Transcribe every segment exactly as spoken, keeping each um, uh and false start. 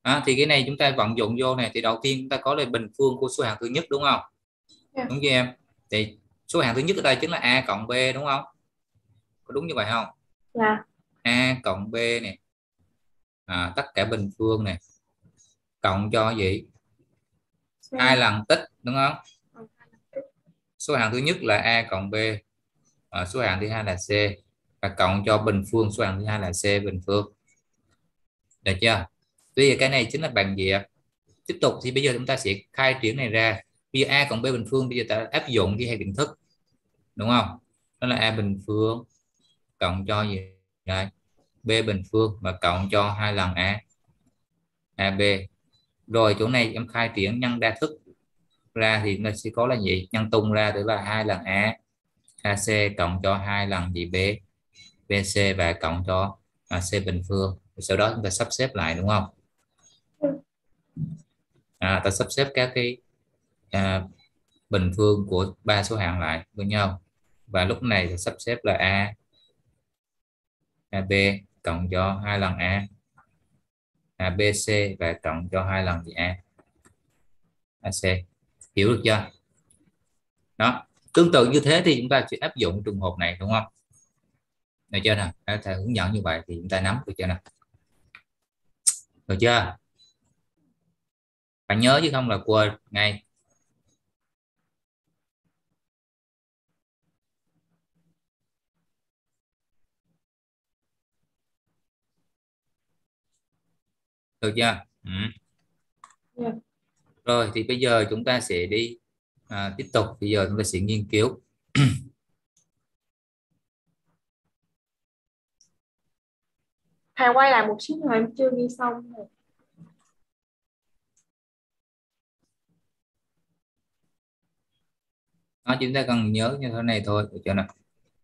À, thì cái này chúng ta vận dụng vô này thì đầu tiên chúng ta có là bình phương của số hạng thứ nhất đúng không? Dạ. Đúng chưa em? Thì số hạng thứ nhất ở đây chính là a cộng b đúng không? Có đúng như vậy không? Dạ. A cộng b này, à, tất cả bình phương này cộng cho gì? Hai C. lần tích đúng không? Còn hai lần tích. Số hạng thứ nhất là a cộng b, à, số hạng thứ hai là c, và cộng cho bình phương số hạng thứ hai là c bình phương. Được chưa? Bây giờ cái này chính là bằng gì ạ? Tiếp tục thì bây giờ chúng ta sẽ khai triển này ra. Bây giờ a cộng b bình phương bây giờ ta áp dụng cái hai định thức đúng không? Đó là a bình phương cộng cho gì đây? B bình phương và cộng cho hai lần a ab. Rồi chỗ này em khai triển nhân đa thức ra thì nó sẽ có là gì? Nhân tung ra tức là hai lần a ac cộng cho hai lần gì b bc và cộng cho à, c bình phương. Sau đó chúng ta sắp xếp lại đúng không? Ừ. À, ta sắp xếp các cái à, bình phương của ba số hạng lại với nhau, và lúc này thì sắp xếp là a ab cộng cho hai lần a abc và cộng cho hai lần gì a ac. Hiểu được chưa? Đó, tương tự như thế thì chúng ta sẽ áp dụng trường hợp này đúng không? Được chưa nào? Thầy hướng dẫn như vậy thì chúng ta nắm được chưa nào? Được chưa? Phải nhớ chứ không là quên ngay. Được chưa? Ừ. Dạ. Rồi thì bây giờ chúng ta sẽ đi à, tiếp tục. Bây giờ chúng ta sẽ nghiên cứu. Thầy quay lại một xíu nữa, em chưa ghi xong rồi. Đó, chúng ta cần nhớ như thế này thôi. Được chưa nào?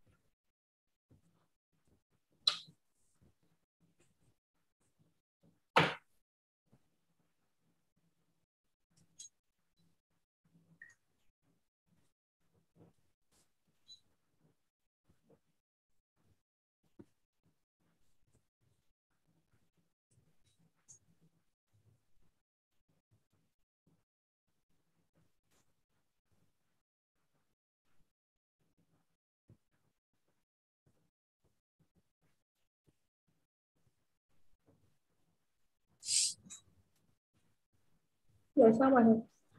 Dạ xong rồi thầy.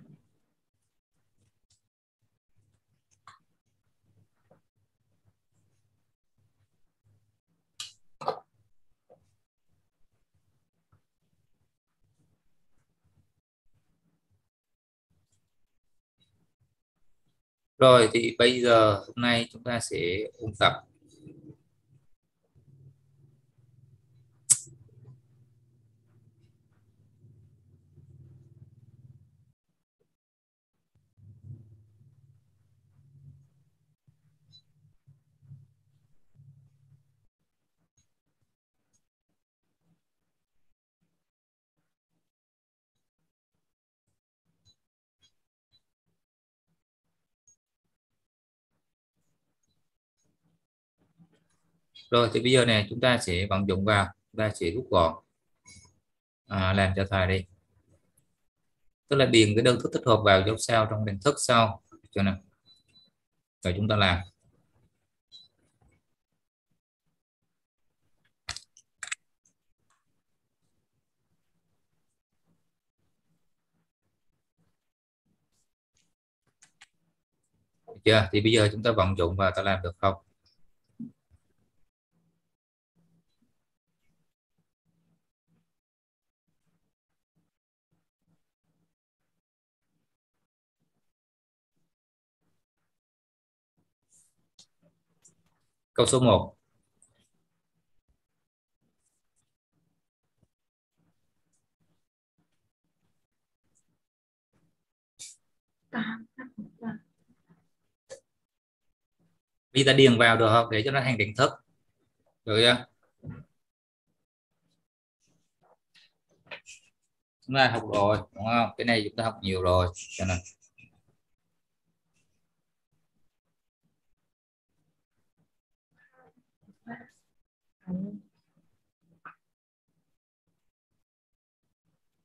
Rồi thì bây giờ hôm nay chúng ta sẽ ôn tập. Rồi thì bây giờ này chúng ta sẽ vận dụng vào, chúng ta sẽ rút gọn, à, làm cho thầy đi, tức là điền cái đơn thức tích hợp vào dấu sao trong đằng thức sau cho nên rồi chúng ta làm. Được chưa? Thì bây giờ chúng ta vận dụng và ta làm được không? Câu số một. Tám. Dạ. Đi ta điền vào được không để cho nó thành định thức, được chưa? Chúng ta học rồi đúng không? Cái này chúng ta học nhiều rồi cho nên Tám.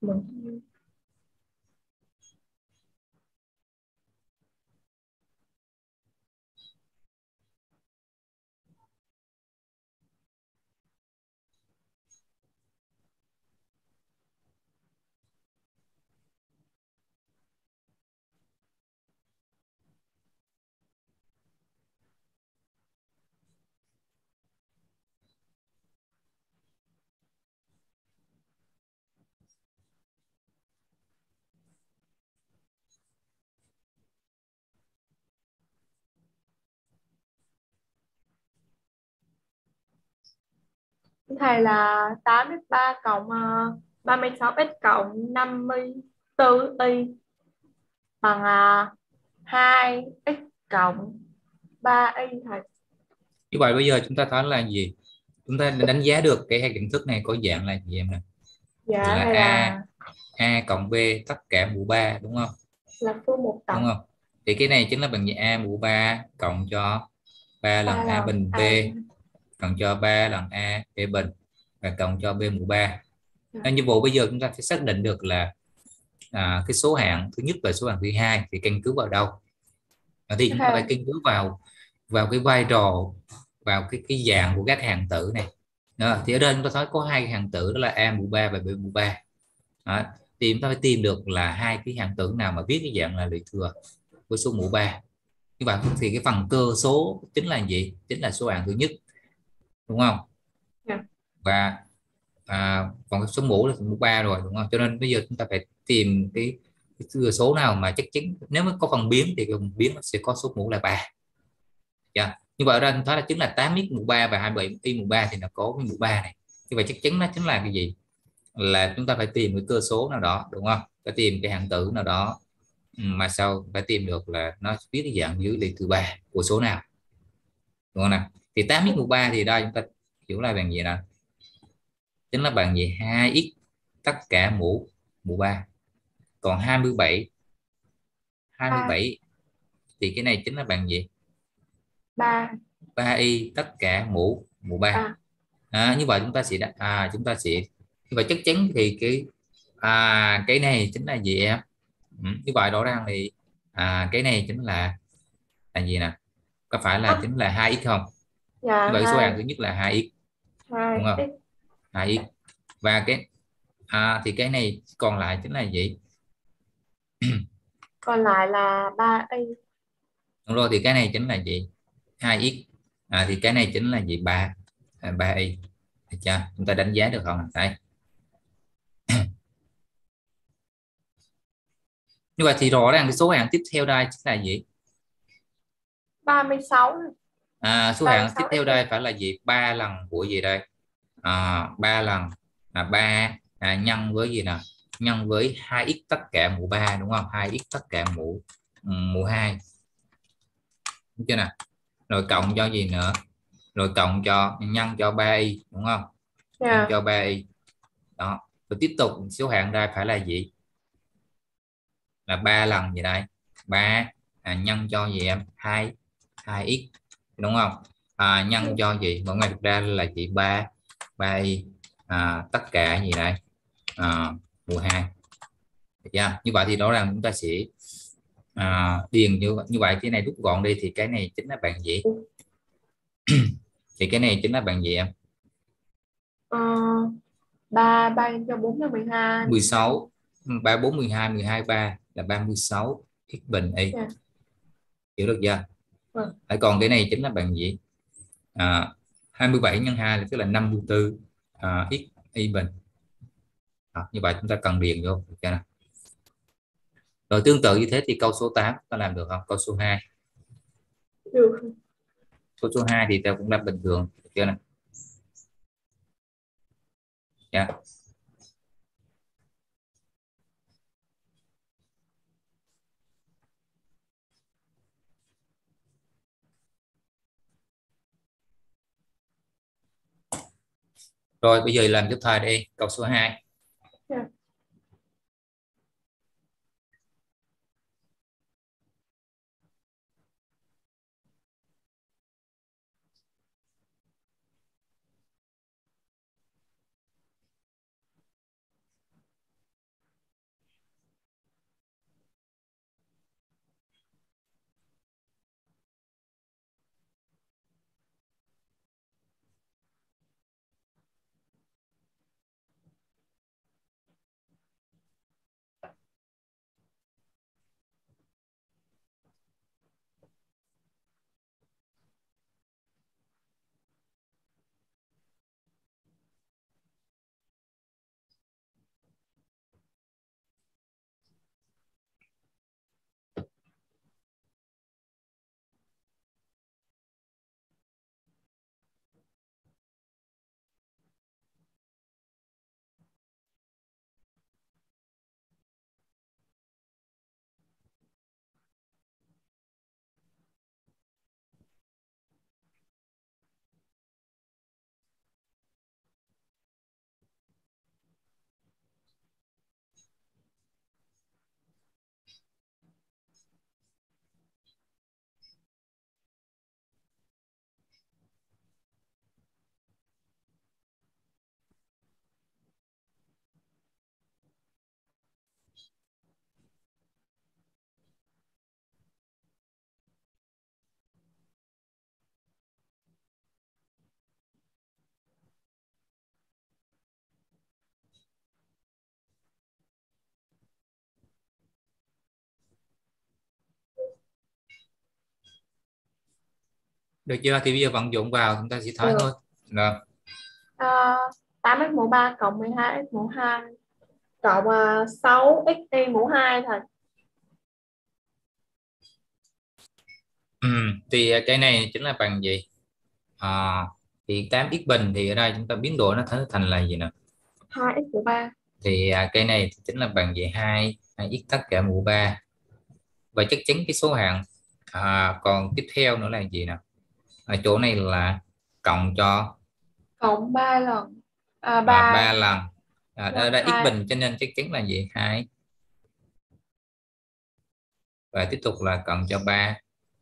Mình thầy là tám x ba cộng uh, ba mươi sáu x cộng năm mươi tư y bằng uh, hai x cộng ba y thầy. Như vậy bây giờ chúng ta thấy là gì? Chúng ta đánh giá được cái hai kiến thức này có dạng là gì em nè? Dạ Là thầy a là a cộng b tất cả mũ ba đúng không? là phương một Đúng tổng không? Thì cái này chính là bằng gì? A mũ ba cộng cho ba lần ba a lần bình b a. cộng cho ba lần a b bình và cộng cho b mũ ba. Dạ. Nên như vụ bây giờ chúng ta phải xác định được là à, cái số hạng thứ nhất và số hạng thứ hai thì căn cứ vào đâu? Ở thì chúng ta phải Thầy, căn cứ vào vào cái vai trò, vào cái cái dạng của các hạng tử này. Đó. Thì ở đây chúng ta thấy có hai hạng tử đó là a mũ ba và b mũ ba. Đó. Thì chúng ta phải tìm được là hai cái hạng tử nào mà viết cái dạng là lũy thừa với số mũ ba. Như vậy thì cái phần cơ số chính là gì? Chính là số hạng thứ nhất, đúng không? dạ. Và à, còn cái số mũ là số mũ ba rồi, đúng không? Cho nên bây giờ chúng ta phải tìm cái, cái thừa số nào mà chắc chắn nếu mà có phần biến thì phần biến nó sẽ có số mũ là ba. Dạ. Như vậy ở đây chúng ta là chính là tám x mũ ba và hai mươi bảy y mũ ba thì nó có cái mũ ba này. Như vậy chắc chắn nó chính là cái gì? Là chúng ta phải tìm cái cơ số nào đó, đúng không? Phải tìm cái hạng tử nào đó. Ừ, mà sau phải tìm được là nó viết cái dạng dưới lý thứ ba của số nào, đúng không nào? Thì tám x mũ ba thì đây chúng ta hiểu là bằng gì nào? Chính là bằng gì? hai x tất cả mũ mũ ba. Còn hai mươi bảy hai mươi Ba bảy thì cái này chính là bằng gì? ba ba y tất cả mũ mũ ba. à. À, như vậy chúng ta sẽ đã, à, chúng ta sẽ như vậy chắc chắn thì cái à, cái này chính là gì em? Ừ, như vậy rõ ràng thì à, cái này chính là là gì nè? Có phải là Ơ, chính là hai x không? Như dạ vậy số hai hạng thứ nhất là hai x, hai đúng không? x hai x. Và cái à, thì cái này còn lại chính là gì? còn lại là ba y. Đúng rồi, thì cái này chính là gì? hai x. À, thì cái này chính là gì? ba à, ba y. Được chưa? Chúng ta đánh giá được không? Đây. Như vậy thì rõ ràng cái số hạng tiếp theo đây chính là gì? ba mươi sáu À, số ba mươi hạng tiếp sáu theo x y. đây phải là gì? Ba lần của gì đây? À, ba lần là ba à, nhân với gì nè? Nhân với hai x tất cả mũ ba, đúng không? hai x tất cả mũ mũ hai, đúng chưa nè? Rồi cộng cho gì nữa? Rồi cộng cho nhân cho ba y, đúng không? Nhân Dạ. cho ba y. Đó. Rồi tiếp tục số hạng đây phải là gì? Là ba lần gì đây? Ba à, nhân cho gì em? hai hai x, đúng không? À, nhân cho gì? Mỗi ngày thực ra là chỉ ba ba y à, tất cả gì đây? À, mười hai. Được chưa? Như vậy thì rõ ràng chúng ta sẽ à, điền như như vậy, cái này rút gọn đi thì cái này chính là bạn gì? Thì cái này chính là bạn gì em? Ờ, ba ba nhân cho bốn là mười hai. mười sáu. ba bốn mười hai mười hai ba là ba mươi sáu x bình y. Dạ. Hiểu được chưa? Vâng. Hay còn cái này chính là bằng gì? À, hai mươi bảy nhân hai là tức là năm mươi tư à, x y bình. À, như vậy chúng ta cần điền vô được chưa nào? Rồi tương tự như thế thì câu số tám ta làm được không? Câu số hai. Được. Câu số hai thì ta cũng làm bình thường được chưa nào? Dạ. Rồi bây giờ làm tiếp theo đi câu số hai. Dạ. Được chưa? Thì bây giờ vận dụng vào chúng ta sẽ thấy Được. thôi. Rồi. À, tám x mũ ba cộng mười hai x mũ hai cộng uh, sáu x y mũ hai thôi. Ừ. Thì cái này chính là bằng gì? À, thì tám x bình thì ở đây chúng ta biến đổi nó thành thành là gì nè? hai x mũ ba. Thì à, cái này thì chính là bằng gì? Hai hai x tất cả mũ ba. Và chắc chắn cái số hạng à, còn tiếp theo nữa là gì nè? Ở chỗ này là cộng cho Cộng ba lần. À, à, ba ba lần. À, ở nhân đây x hai. bình cho nên chắc chắn là gì? Hai. Và tiếp tục là cộng cho ba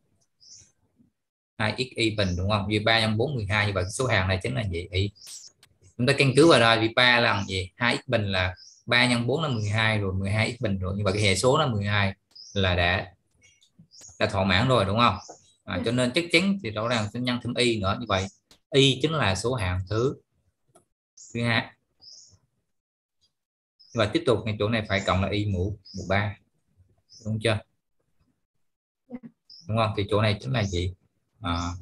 hai x y bình đúng không? Vì ba nhân bốn mười hai, như vậy số hạng này chính là gì? Y. Chúng ta căn cứ vào đây, vì ba lần gì? Hai x bình là ba nhân bốn là mười hai, rồi mười hai x bình rồi, như vậy cái hệ số là mười hai là đã đã thỏa mãn rồi đúng không? À, cho nên chắc chắn thì rõ ràng sẽ nhân thêm y nữa, như vậy y chính là số hạng thứ thứ hai. Và tiếp tục ngay chỗ này phải cộng là y mũ mũ ba, đúng chưa? Đúng không? Thì chỗ này chính là gì? À,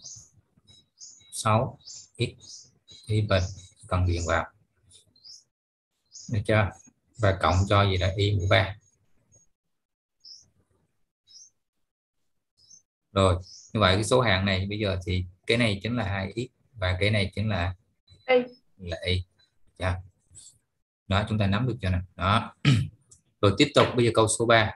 sáu x y bình cần điền vào, được chưa? Và cộng cho gì là y mũ ba. Rồi, như vậy cái số hạng này bây giờ thì cái này chính là hai x và cái này chính là Y. là y. Dạ. Đó, chúng ta nắm được chưa nè? Đó. Rồi tiếp tục bây giờ câu số ba.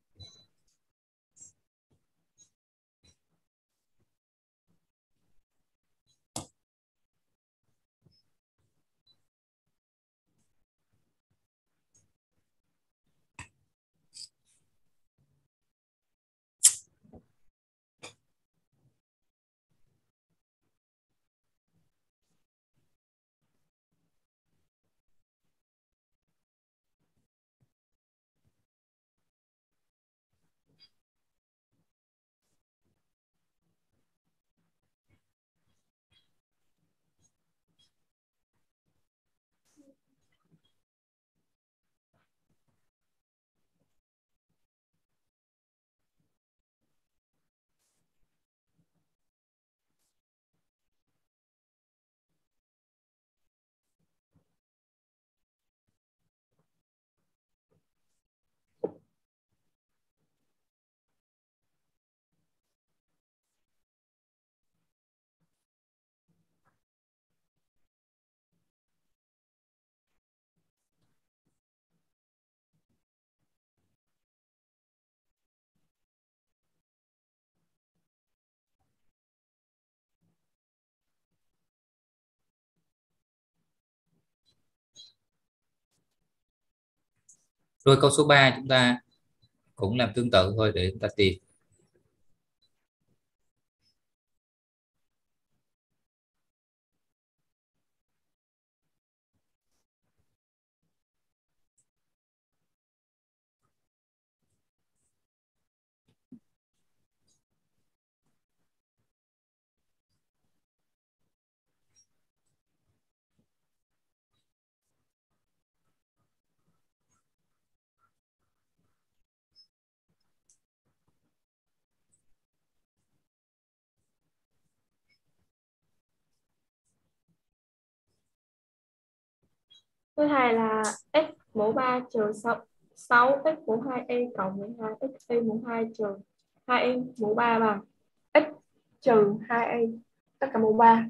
Rồi câu số ba chúng ta cũng làm tương tự thôi để chúng ta tìm. Thứ hai là x mũ ba trừ sáu x mũ hai y cộng mười hai x y mũ hai trừ hai y mũ ba bằng x trừ hai y tất cả mũ ba.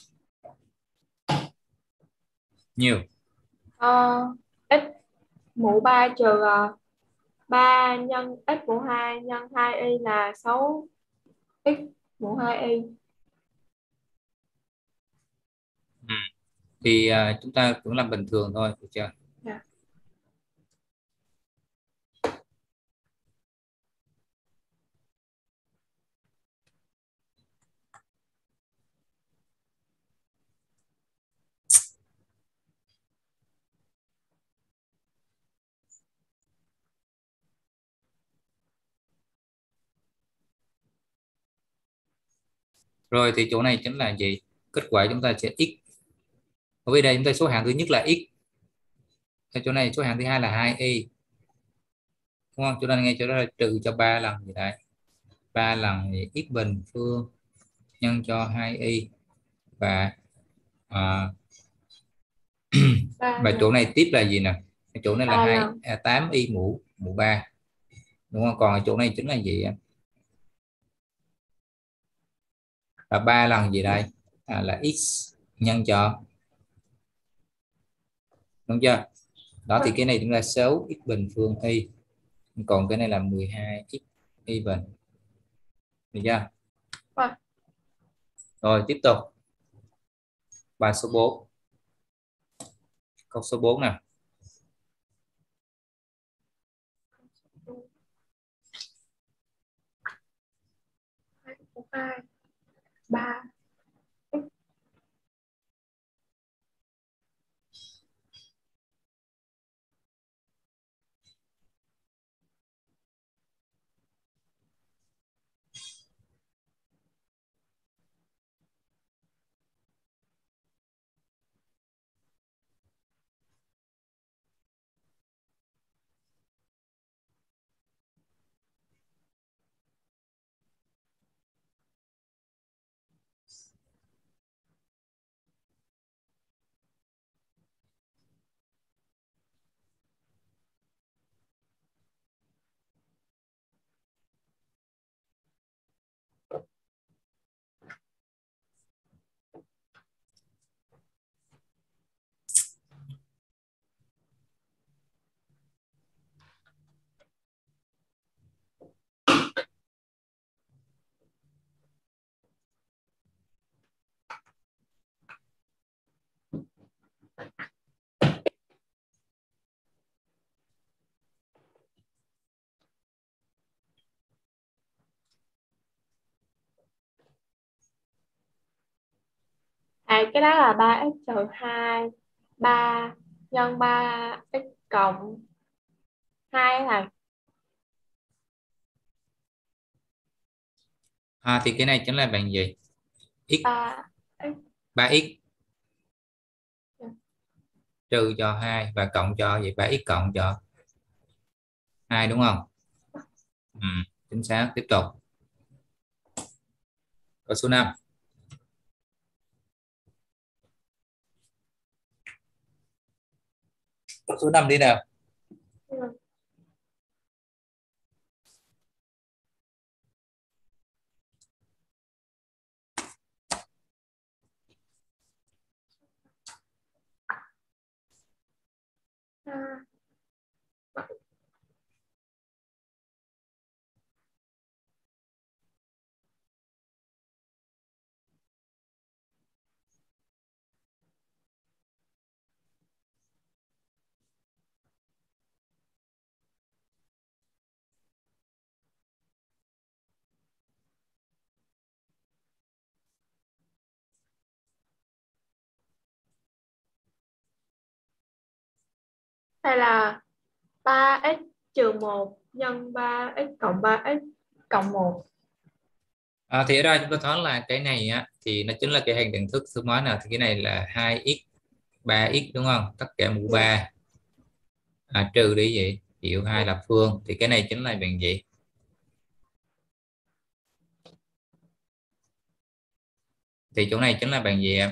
Nhiều. Ờ, x mũ ba trừ uh, ba nhân x mũ hai nhân hai y là sáu x mũ hai y. Ừ. Thì à, chúng ta cũng làm bình thường thôi, được chưa? Dạ. Rồi thì chỗ này chính là gì? Kết quả chúng ta sẽ x. Ở đây chúng ta số hạng thứ nhất là x. Ở chỗ này số hạng thứ hai là hai y. Đúng không? Cho nên ngay chỗ đó là trừ cho ba lần gì đấy. Ba lần thì x bình phương nhân cho hai y và à, ba và chỗ lần này tiếp là gì nè? Cái chỗ này là ba hai lần à, tám y mũ mũ ba, đúng không? Còn ở chỗ này chính là gì em? Là ba lần gì đây? À, là x nhân cho, đúng chưa? Đó thì vâng cái này chúng là sáu x bình phương y, còn cái này là mười hai x y bình, được chưa? vâng Rồi tiếp tục bài số bốn, câu số bốn nè. hai phẩy hai ba à cái đó là ba x trừ hai, ba nhân ba x cộng hai là À, thì cái này chính là bằng gì? X, ba x. ba x trừ cho hai và cộng cho vậy, ba x cộng cho hai, đúng không? Ừ, chính xác. Tiếp tục câu số năm. Câu số năm đi nào. Ừ. À, hay là ba x trừ một nhân ba x cộng ba x cộng một. À, thì ở đây chúng ta thấy là cái này á thì nó chính là cái hàng đẳng thức số mấy nào, thì cái này là hai x, ba x, đúng không? Tất cả mũ Dạ. ba, à, trừ đi gì chịu hai là phương, thì cái này chính là bằng gì? Thì chỗ này chính là bằng gì em?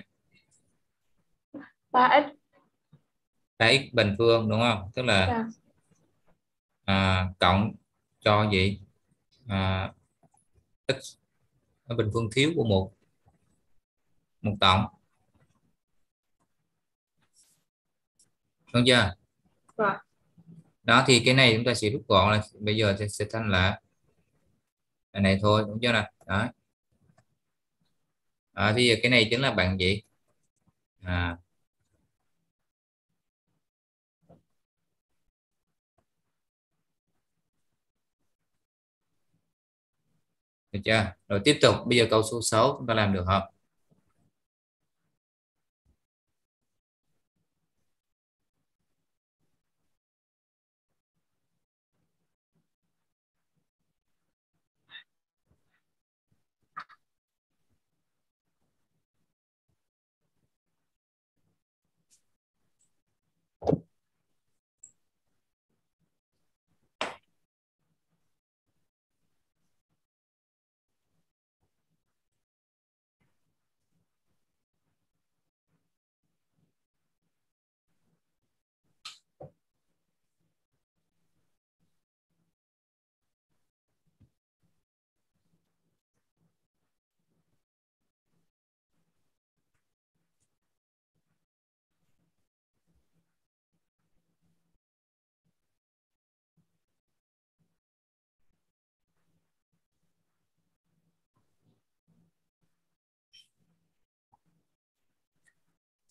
ba x. ba x bình phương, đúng không? Tức là Dạ. à, cộng cho gì, à, x ở bình phương thiếu của một một tổng, đúng chưa? Dạ. Đó thì cái này chúng ta sẽ rút gọn là bây giờ sẽ, sẽ thành là cái này thôi, đúng chưa nào? Đó. À, thì giờ cái này chính là bằng gì? À, được chưa? Rồi tiếp tục bây giờ câu số sáu chúng ta làm được không?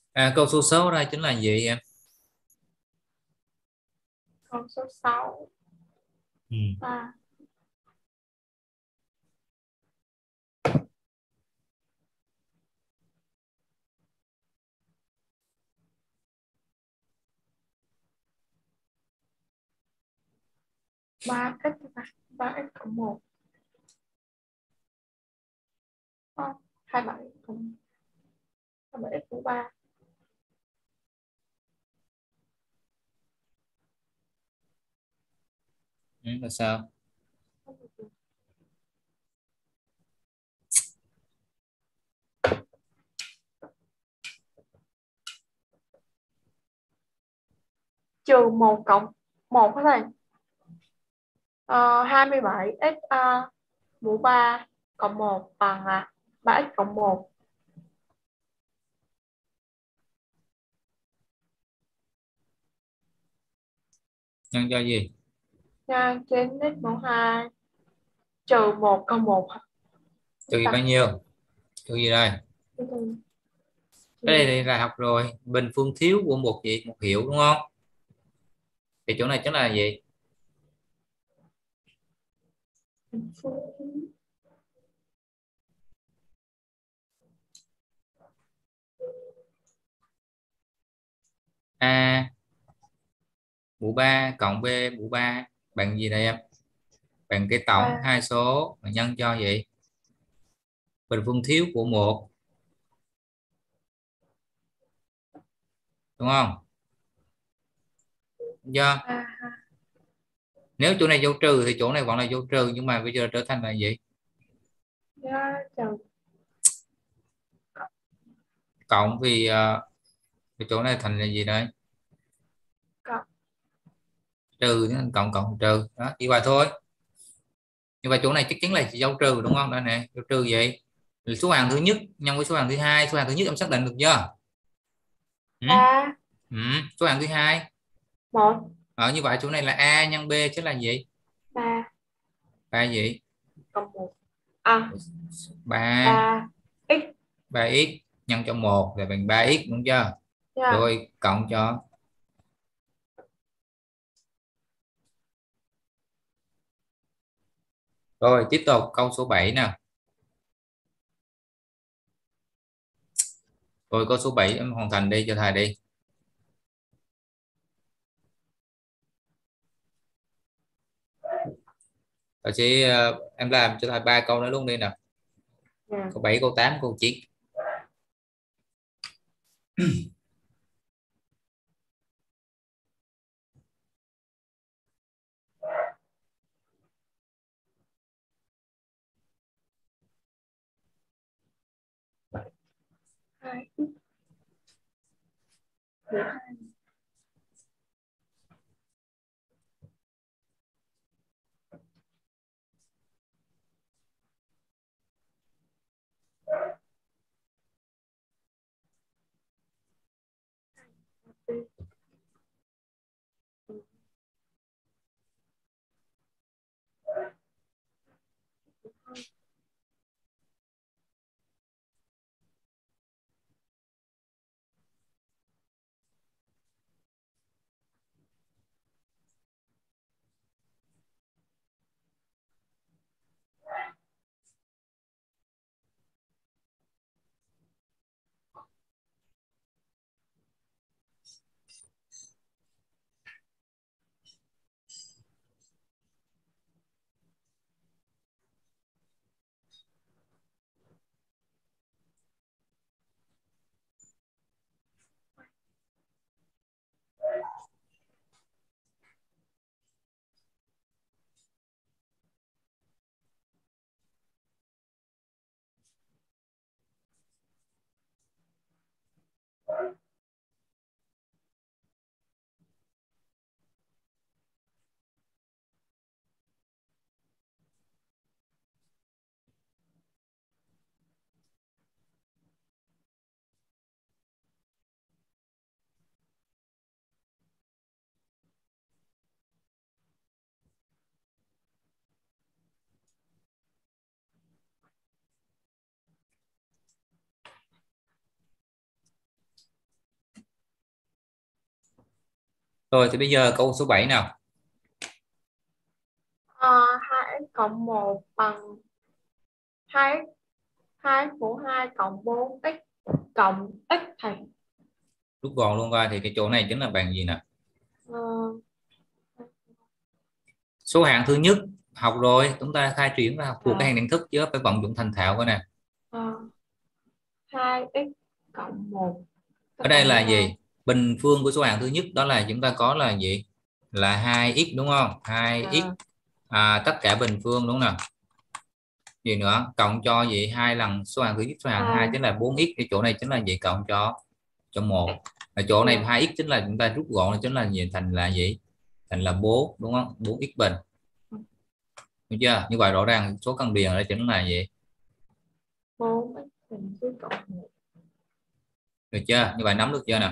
À, câu số sáu đây chính là gì em? Câu số sáu. Ừ. À, ba x ba x cộng một. Hai bảy cộng hai bảy x mũ ba. Ừ, là sao? Trừ một cộng một cái này. Ờ, hai mươi bảy x uh, mũ ba cộng một bằng uh, ba x cộng một Nhân cho gì? nhân trên x mũ hai trừ một cộng một. Trừ gì bao nhiêu? Trừ gì đây? Cái này thì là học rồi, bình phương thiếu của một gì, một hiệu đúng không? Thì chỗ này chính là gì? A mũ ba cộng B mũ ba bằng gì đây em? Bằng cái tổng ba hai số mà nhân cho gì? Bình phương thiếu của một đúng không? Do ba nếu chỗ này dấu trừ thì chỗ này vẫn là dấu trừ, nhưng mà bây giờ trở thành là gì? giá trừ Cộng vì ờ, cái chỗ này thành là gì đây? cộng. Trừ nên cộng cộng trừ đó, như vậy thôi. Như vậy chỗ này chắc chắn là dấu trừ đúng không? Đây nè, dấu trừ vậy. Thì số hàng thứ nhất nhân với số hàng thứ hai, số hàng thứ nhất em xác định được chưa? Ừ? Ba Ừ. Số hàng thứ hai một ở như vậy chỗ này là A nhân B chứ là gì? ba Ba gì? cộng một. À, Ba ba x. ba x nhân cho một là bằng ba x đúng chưa? Nha. Rồi cộng cho. Rồi tiếp tục câu số bảy nè. Rồi câu số bảy em hoàn thành đi cho thầy đi. Thầy sẽ ờ, em làm cho thầy ba câu nữa luôn đi nè. Nha. Câu bảy, câu tám, câu chín. Hai x mũ hai. Rồi thì bây giờ câu số bảy nào. Ờ, hai x cộng một bằng hai x hai của hai cộng bốn x cộng x thành Rút gọn luôn coi thì cái chỗ này chính là bằng gì nè. ờ, Số hạng thứ nhất học rồi, chúng ta khai triển và học thuộc cái à, hàng đẳng thức chứ phải vận dụng thành thạo coi nè. ờ, hai x cộng một ta Ở đây cộng là với hai. gì? Bình phương của số hạng thứ nhất đó là chúng ta có là gì? Là hai x đúng không? hai À, x à, tất cả bình phương đúng không nào? Gì nữa? Cộng cho gì? Hai lần số hạng thứ nhất số hạng thứ hai hai chính là bốn x, cái chỗ này chính là gì? Cộng cho cho một. Ở chỗ này dạ, hai x chính là chúng ta rút gọn là chính là gì? Thành là gì? Thành là bốn đúng không? bốn x bình. Được chưa? Như vậy rõ ràng số căn điền ở đây chính là gì? bốn x bình với cộng một. Được chưa? Như vậy nắm được chưa nè?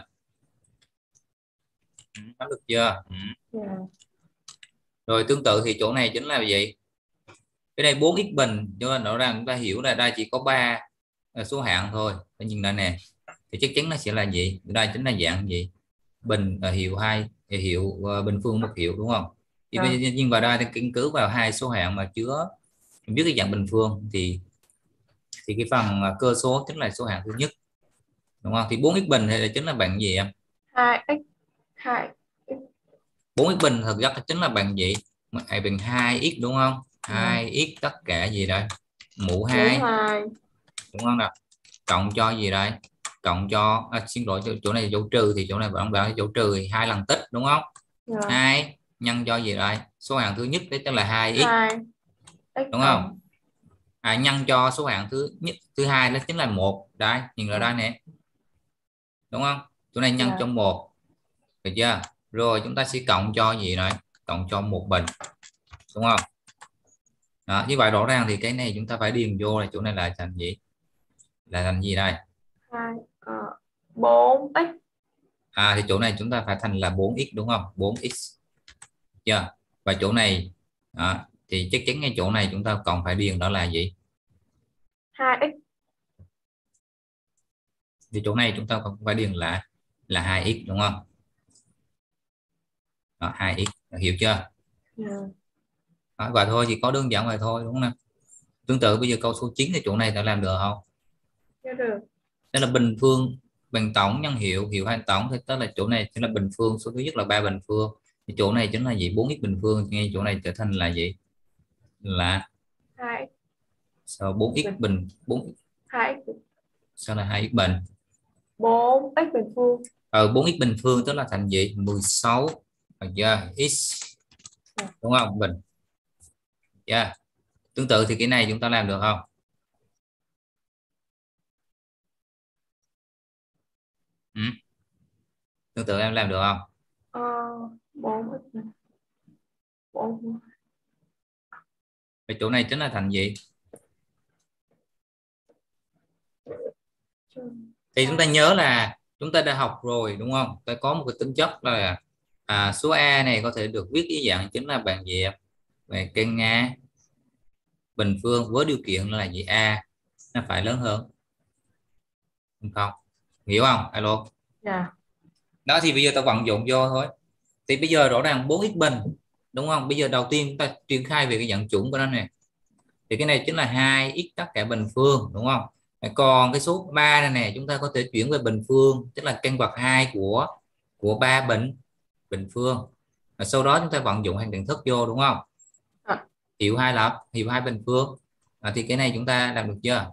Ừ, nắm được chưa? Ừ. Dạ, Rồi tương tự thì chỗ này chính là gì? Cái đây bốn x bình cho nên rõ ràng chúng ta hiểu là đây chỉ có ba số hạng thôi. Phải nhìn đây nè. Thì chắc chắn nó sẽ là gì? Đây chính là dạng gì? Bình uh, hiệu hai hiệu uh, bình phương một hiệu đúng không? Thì bây dạ, giờ nhưng vào đây thì căn cứ vào hai số hạng mà chứa biết cái dạng bình phương thì thì cái phần uh, cơ số chính là số hạng thứ nhất đúng không? Thì bốn x bình thì chính là bằng gì em? hai x hai x bốn x bình thực chất chính là bằng gì? Mà bằng hai x đúng không? dạ, hai x tất cả gì đây? Mũ mũ hai hai. đúng không nào? Cộng cho gì đây? Cộng cho à, xin lỗi chỗ, chỗ này dấu trừ thì chỗ này bạn bảo dấu trừ thì hai lần tích đúng không? Dạ, Hai nhân cho gì đây? Số hạng thứ nhất đấy chính là hai x hai x đúng không? cộng. À, nhân cho số hạng thứ nhất thứ hai đó chính là một đây, nhìn vào Dạ, đây nè đúng không? Chỗ này nhân cho dạ, một được chưa? Rồi chúng ta sẽ cộng cho gì đây? Cộng cho một bình đúng không? Đó, như vậy rõ ràng thì cái này chúng ta phải điền vô là chỗ này là thành gì? Là thành gì đây? hai uh, bốn x. À thì chỗ này chúng ta phải thành là bốn x đúng không? bốn x chưa? Và chỗ này đó, thì chắc chắn ngay chỗ này chúng ta còn phải điền đó là gì? hai x. Thì chỗ này chúng ta còn phải điền là là hai x đúng không? Đó, hai x hiểu chưa? Dạ, Đó, và thôi thì có đơn giản vậy thôi đúng không nào? Tương tự bây giờ câu số chín thì chỗ này đã làm được không? dạ được. Đây là bình phương bằng tổng nhân hiệu hiệu hai tổng thì tức là chỗ này chính là bình phương, số thứ nhất là ba bình phương, thì chỗ này chính là gì? bốn x bình phương, ngay chỗ này trở thành là gì? Là hai x sao bốn x bình. bình bốn hai x sao là hai x bình? bốn x bình phương. Ờ bốn x bình phương tức là thành gì? mười sáu được chưa? X Dạ, đúng không? Bình. Yeah. Tương tự thì cái này chúng ta làm được không? Ừ. Tương tự em làm được không? ờ, bốn x bình bốn. Cái chỗ này chính là thành gì? Thì chúng ta nhớ là chúng ta đã học rồi đúng không? Ta có một cái tính chất là à, số A này có thể được viết dưới dạng chính là bằng gì? Về căn A bình phương với điều kiện là gì? A nó phải lớn hơn đúng không? Hiểu không? Alo. Dạ, Đó thì bây giờ ta vận dụng vô thôi. Thì bây giờ rõ ràng bốn x bình đúng không? Bây giờ đầu tiên chúng ta triển khai về cái dạng chuẩn của nó này. Thì cái này chính là hai x tất cả bình phương đúng không? Còn cái số ba này nè chúng ta có thể chuyển về bình phương, tức là căn bậc hai của của ba bình bình phương. Và sau đó chúng ta vận dụng hàng đẳng thức vô đúng không? dạ, Hiệu hai là hiệu hai bình phương. À, thì cái này chúng ta làm được chưa?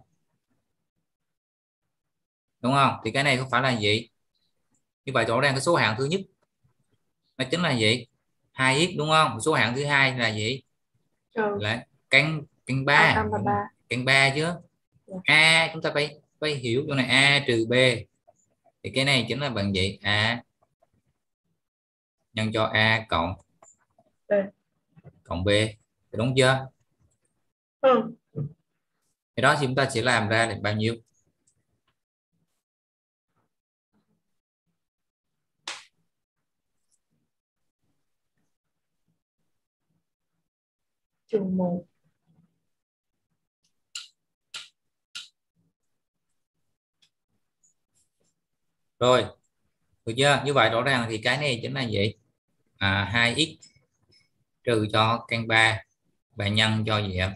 Đúng không? Thì cái này không phải là gì? Như vậy rõ ràng cái số hạng thứ nhất nó chính là gì? hai x đúng không? Số hạng thứ hai là gì? trừ Là căn căn a ba căn và đúng không? ba. Căn ba chứ. Dạ, A chúng ta phải phải hiểu chỗ này a trừ b, thì cái này chính là bằng gì? A nhân cho a cộng b. cộng b, đúng chưa? Ừ. Thì đó thì chúng ta sẽ làm ra là bao nhiêu? Trừ một. Rồi được chưa? Như vậy rõ ràng thì cái này chính là gì? à, hai x trừ cho căn ba và nhân cho gì em?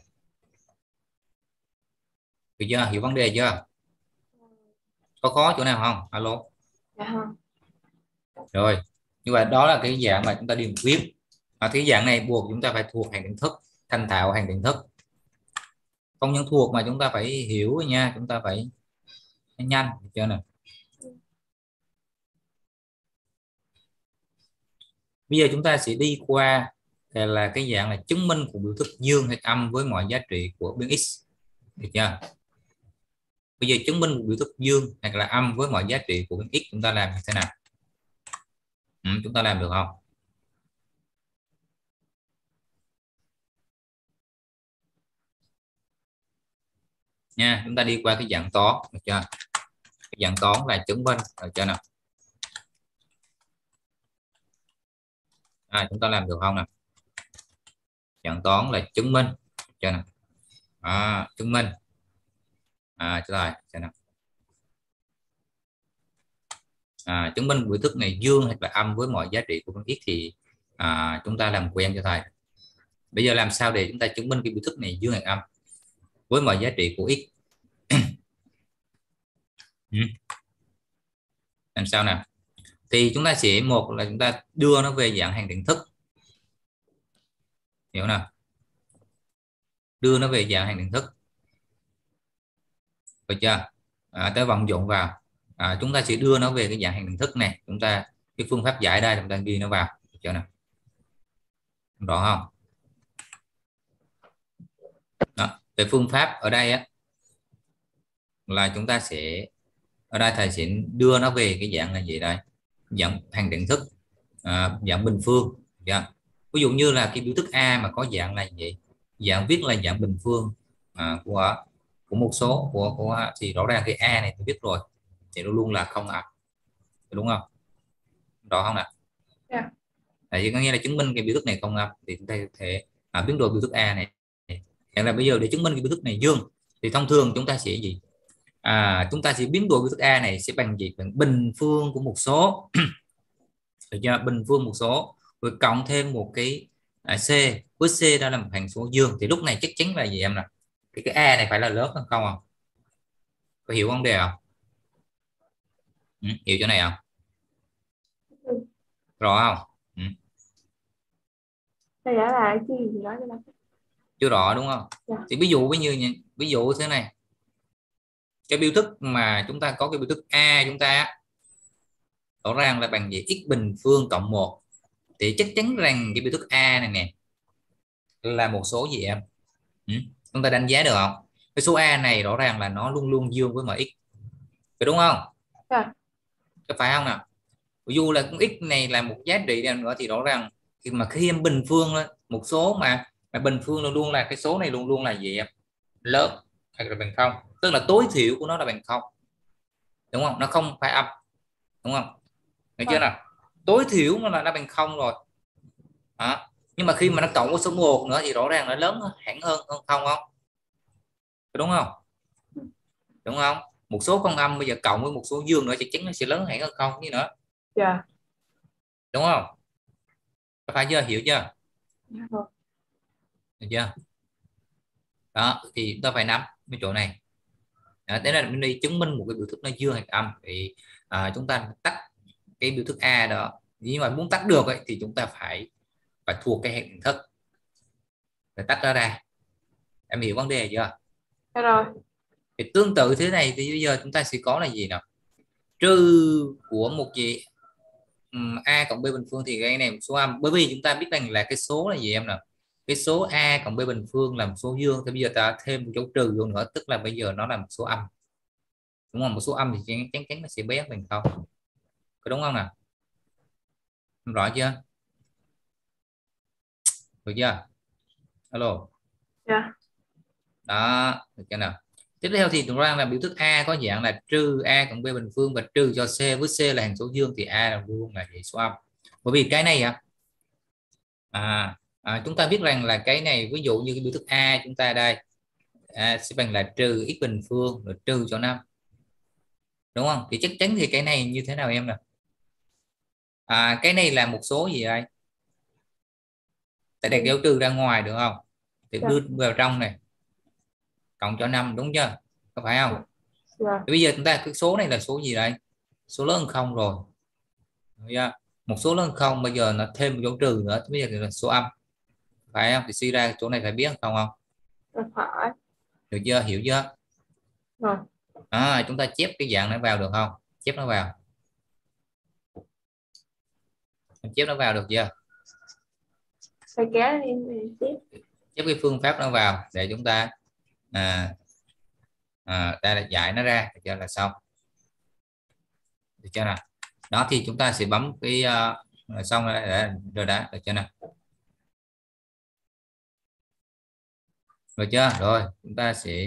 Được chưa? Hiểu vấn đề chưa? Có khó chỗ nào không? Alo. Dạ không. Rồi, như vậy đó là cái dạng mà chúng ta đi viết. À, cái dạng này buộc chúng ta phải thuộc hàng định thức, thành thạo hàng định thức. Không những thuộc mà chúng ta phải hiểu nha, chúng ta phải nhanh, được chưa nào? Bây giờ chúng ta sẽ đi qua là, là cái dạng là chứng minh của biểu thức dương hay âm với mọi giá trị của biên x, được chưa? Bây giờ chứng minh của biểu thức dương hoặc là âm với mọi giá trị của biên x chúng ta làm như thế nào? Ừ, chúng ta làm được không? Nha, chúng ta đi qua cái dạng toán, được chưa? Cái dạng toán là chứng minh, được chưa nào? À, chúng ta làm được không nào? Dạng toán là chứng minh, được chưa nào? À, chứng minh. À, rồi, xem nào. À, chứng minh biểu thức này dương hay là âm với mọi giá trị của biên x thì à, chúng ta làm quen cho thầy. Bây giờ làm sao để chúng ta chứng minh cái biểu thức này dương hay âm với mọi giá trị của x? Ừ. Làm sao nào? Thì chúng ta sẽ, một là chúng ta đưa nó về dạng hàng định thức, hiểu nào? Đưa nó về dạng hàng định thức, được chưa? À, tới vận dụng vào, à, chúng ta sẽ đưa nó về cái dạng hàng định thức này, chúng ta cái phương pháp giải đây chúng ta ghi nó vào, được chưa nào? Rõ không? Đó. Về phương pháp ở đây á là chúng ta sẽ, ở đây thầy sẽ đưa nó về cái dạng là gì đây? Dạng hàng định thức, à, dạng bình phương, yeah. Ví dụ như là cái biểu thức A mà có dạng là gì? Dạng viết là dạng bình phương à, của của một số của của thì rõ ràng cái A này tôi biết rồi thì luôn luôn là không ạ, đúng không? Rõ không nào? Dạ. Tại có nghĩa là chứng minh cái biểu thức này không âm thì chúng ta có thể à, biến đổi biểu thức A này. Hiện là bây giờ để chứng minh cái biểu thức này dương thì thông thường chúng ta sẽ gì? À, chúng ta sẽ biến đổi biểu thức A này sẽ bằng gì? Bằng bình phương của một số được chưa? Bình phương một số rồi cộng thêm một cái à, C, với C đó là một hằng số dương thì lúc này chắc chắn là gì em nè? Thì cái A này phải là lớn hơn không không? Có hiểu vấn đề không? Ừ, hiểu chỗ này không? Ừ. Rõ không? Ừ, Thầy đã là cái gì gì đó cho nó. chưa rõ đúng không? Dạ. Thì ví dụ ví như ví dụ thế này, cái biểu thức mà chúng ta có cái biểu thức A chúng ta rõ ràng là bằng gì? X bình phương cộng một thì chắc chắn rằng cái biểu thức A này nè là một số gì em? Ừ? Chúng ta đánh giá được không? Cái số A này rõ ràng là nó luôn luôn dương với mọi x, phải đúng không? Dạ. Có phải không nào? Dù là con x này là một giá trị nào nữa thì rõ ràng khi mà khi em bình phương lên một số mà mà bình phương luôn luôn là cái số này luôn luôn là gì em? Lớn hay là bằng không, tức là tối thiểu của nó là bằng không, đúng không? Nó không phải âm, đúng không? Được chưa Vâng. nào? Tối thiểu nó là nó bằng không rồi đó. Nhưng mà khi mà nó cộng với số một nữa thì rõ ràng nó lớn hẳn hơn hơn không không, đúng không? Đúng không? Một số con âm bây giờ cộng với một số dương nữa chắc chắn nó sẽ lớn hẳn hơn không như nữa, Dạ. đúng không? Có phải chưa? Hiểu chưa? Dạ rồi. Được chưa? Đó thì chúng ta phải nắm cái chỗ này. Đó, thế là mình đi chứng minh một cái biểu thức nó dương hay âm thì à, chúng ta tách cái biểu thức A đó, nhưng mà muốn tách được ấy, thì chúng ta phải phải thuộc cái hệ hình thức phải tách nó ra. Em hiểu vấn đề chưa? Dạ rồi. Thì tương tự thế này thì bây giờ chúng ta sẽ có là gì nào? Trừ của một gì? Ừm, A cộng B bình phương thì cái này một số âm, bởi vì chúng ta biết rằng là cái số là gì em nào? Cái số A cộng B bình phương là một số dương thì bây giờ ta thêm một dấu trừ vô nữa, tức là bây giờ nó là một số âm, đúng không? Một số âm thì chắc chắn, chắn nó sẽ bé bằng không, có đúng không nào? Rõ chưa? Được chưa? Alo. Dạ. Đó, được chưa nào? Tiếp theo thì chúng ta là biểu thức A có dạng là trừ A cộng B bình phương và trừ cho C, với C là hằng số dương thì A là luôn là hệ số âm. Bởi vì cái này à, à, à chúng ta biết rằng là cái này ví dụ như cái biểu thức A chúng ta đây à, sẽ bằng là trừ x bình phương rồi trừ cho năm, đúng không? Thì chắc chắn thì cái này như thế nào em nè? À, cái này là một số gì đây? tại đây Ừ. dấu trừ ra ngoài được không, thì Dạ. đưa vào trong này, cộng cho năm, đúng chưa, có phải không? Dạ. Dạ. Thì bây giờ chúng ta cái số này là số gì đây, số lớn hơn không rồi. Được chưa? Một số lớn hơn không, bây giờ nó thêm một dấu trừ nữa, bây giờ là số âm, phải không? Thì suy ra chỗ này phải biết không không? Dạ phải. Được chưa, hiểu chưa? Rồi. À, chúng ta chép cái dạng nó vào được không, chép nó vào, chép nó vào được chưa? Thầy kéo đi mình tiếp. Chép cái phương pháp nó vào để chúng ta à, à, ta giải nó ra, được chưa, là xong, được chưa nào? Đó thì chúng ta sẽ bấm cái uh, xong rồi, đã, rồi đã, được chưa nào? Rồi chưa, rồi chúng ta sẽ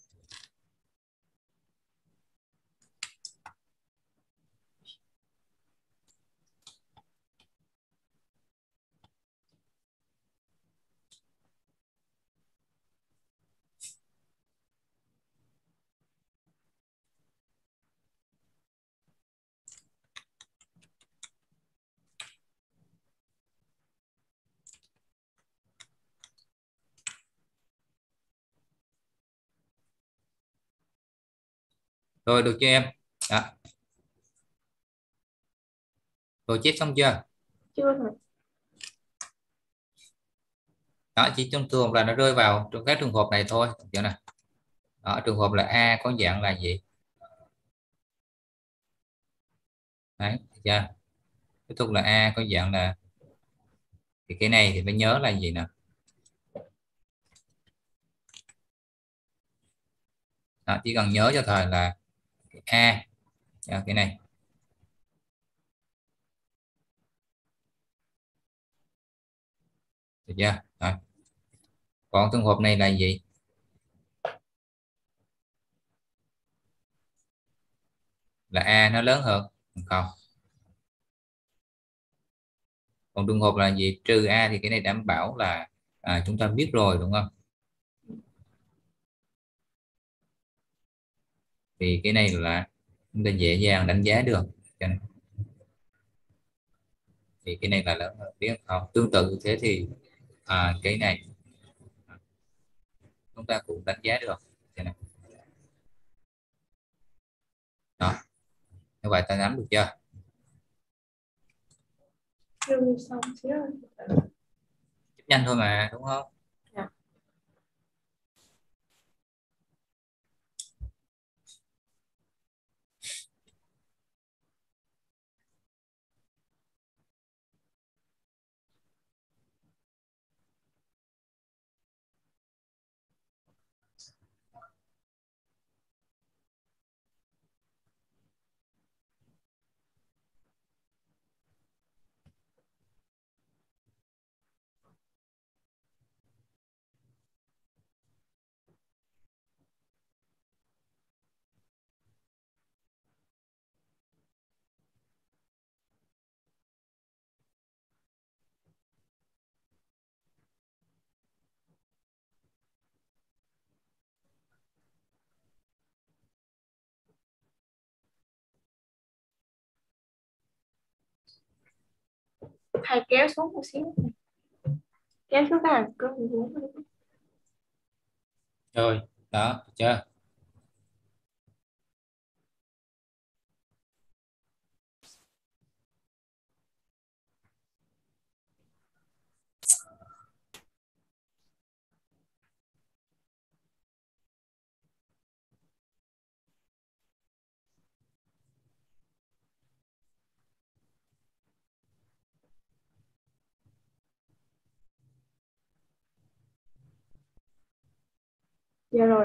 rồi, được chưa em? Đó, rồi chép xong chưa? Chưa thầy. Đó, chỉ trong trường hợp là nó rơi vào trong các trường hợp này thôi, được chưa nào? Đó, trường hợp là A có dạng là gì, đấy, được chưa? Tiếp tục là A có dạng là, thì cái này thì phải nhớ là gì nè. Đó, chỉ cần nhớ cho thời là cái A, à, cái này, được chưa? Rồi. Còn trường hợp này là gì, là A nó lớn hơn không? Còn trường hợp là gì, trừ A, thì cái này đảm bảo là à, chúng ta biết rồi đúng không? Thì cái này là chúng ta dễ dàng đánh giá được. Cho nên, thì cái này là lớn hơn, biết không? Tương tự như thế thì à, cái này chúng ta cũng đánh giá được. Cho nên, đó, như vậy ta nắm được chưa? Chưa xong xíu. Chép nhanh thôi mà, đúng không? Dạ. Thầy kéo xuống một xíu. Kéo xuống cái hàng cơ mười bốn. Rồi, đó, được chưa? Dạ rồi.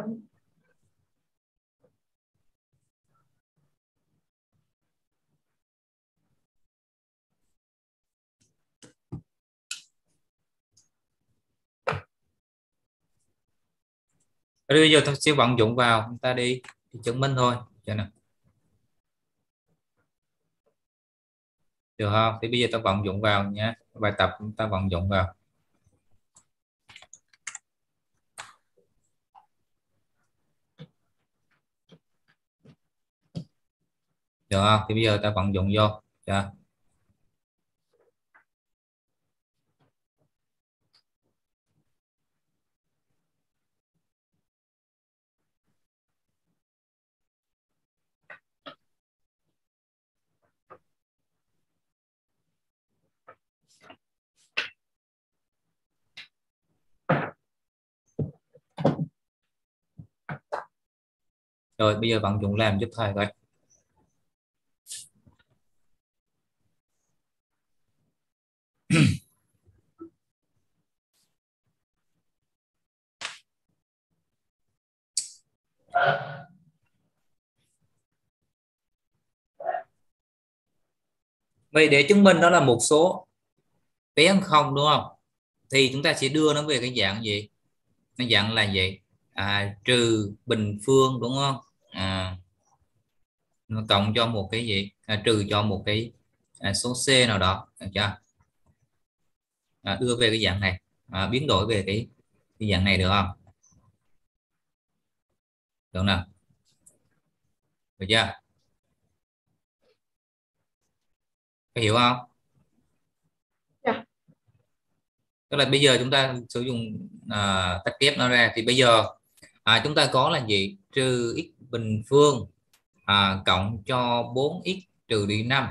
Rồi bây giờ tôi sẽ vận dụng vào, chúng ta đi, đi chứng minh thôi, cho nên được không? Thì bây giờ ta vận dụng vào nhé, bài tập chúng ta vận dụng vào, được không? Thì bây giờ ta vận dụng vô, chưa? Rồi bây giờ bạn Dũng làm giúp thầy coi. Vậy để chứng minh đó là một số bé hơn không đúng không, thì chúng ta sẽ đưa nó về cái dạng gì, nó dạng là gì, à, trừ bình phương đúng không, à, nó cộng cho một cái gì, à, trừ cho một cái, à, số c nào đó, được chưa, à, đưa về cái dạng này, à, biến đổi về cái, cái dạng này được không, được nào, được chưa, có hiểu không? Dạ. Tức là bây giờ chúng ta sử dụng, à, tách ghép nó ra thì bây giờ, à, chúng ta có là gì, trừ x bình phương, à, cộng cho bốn x trừ đi năm.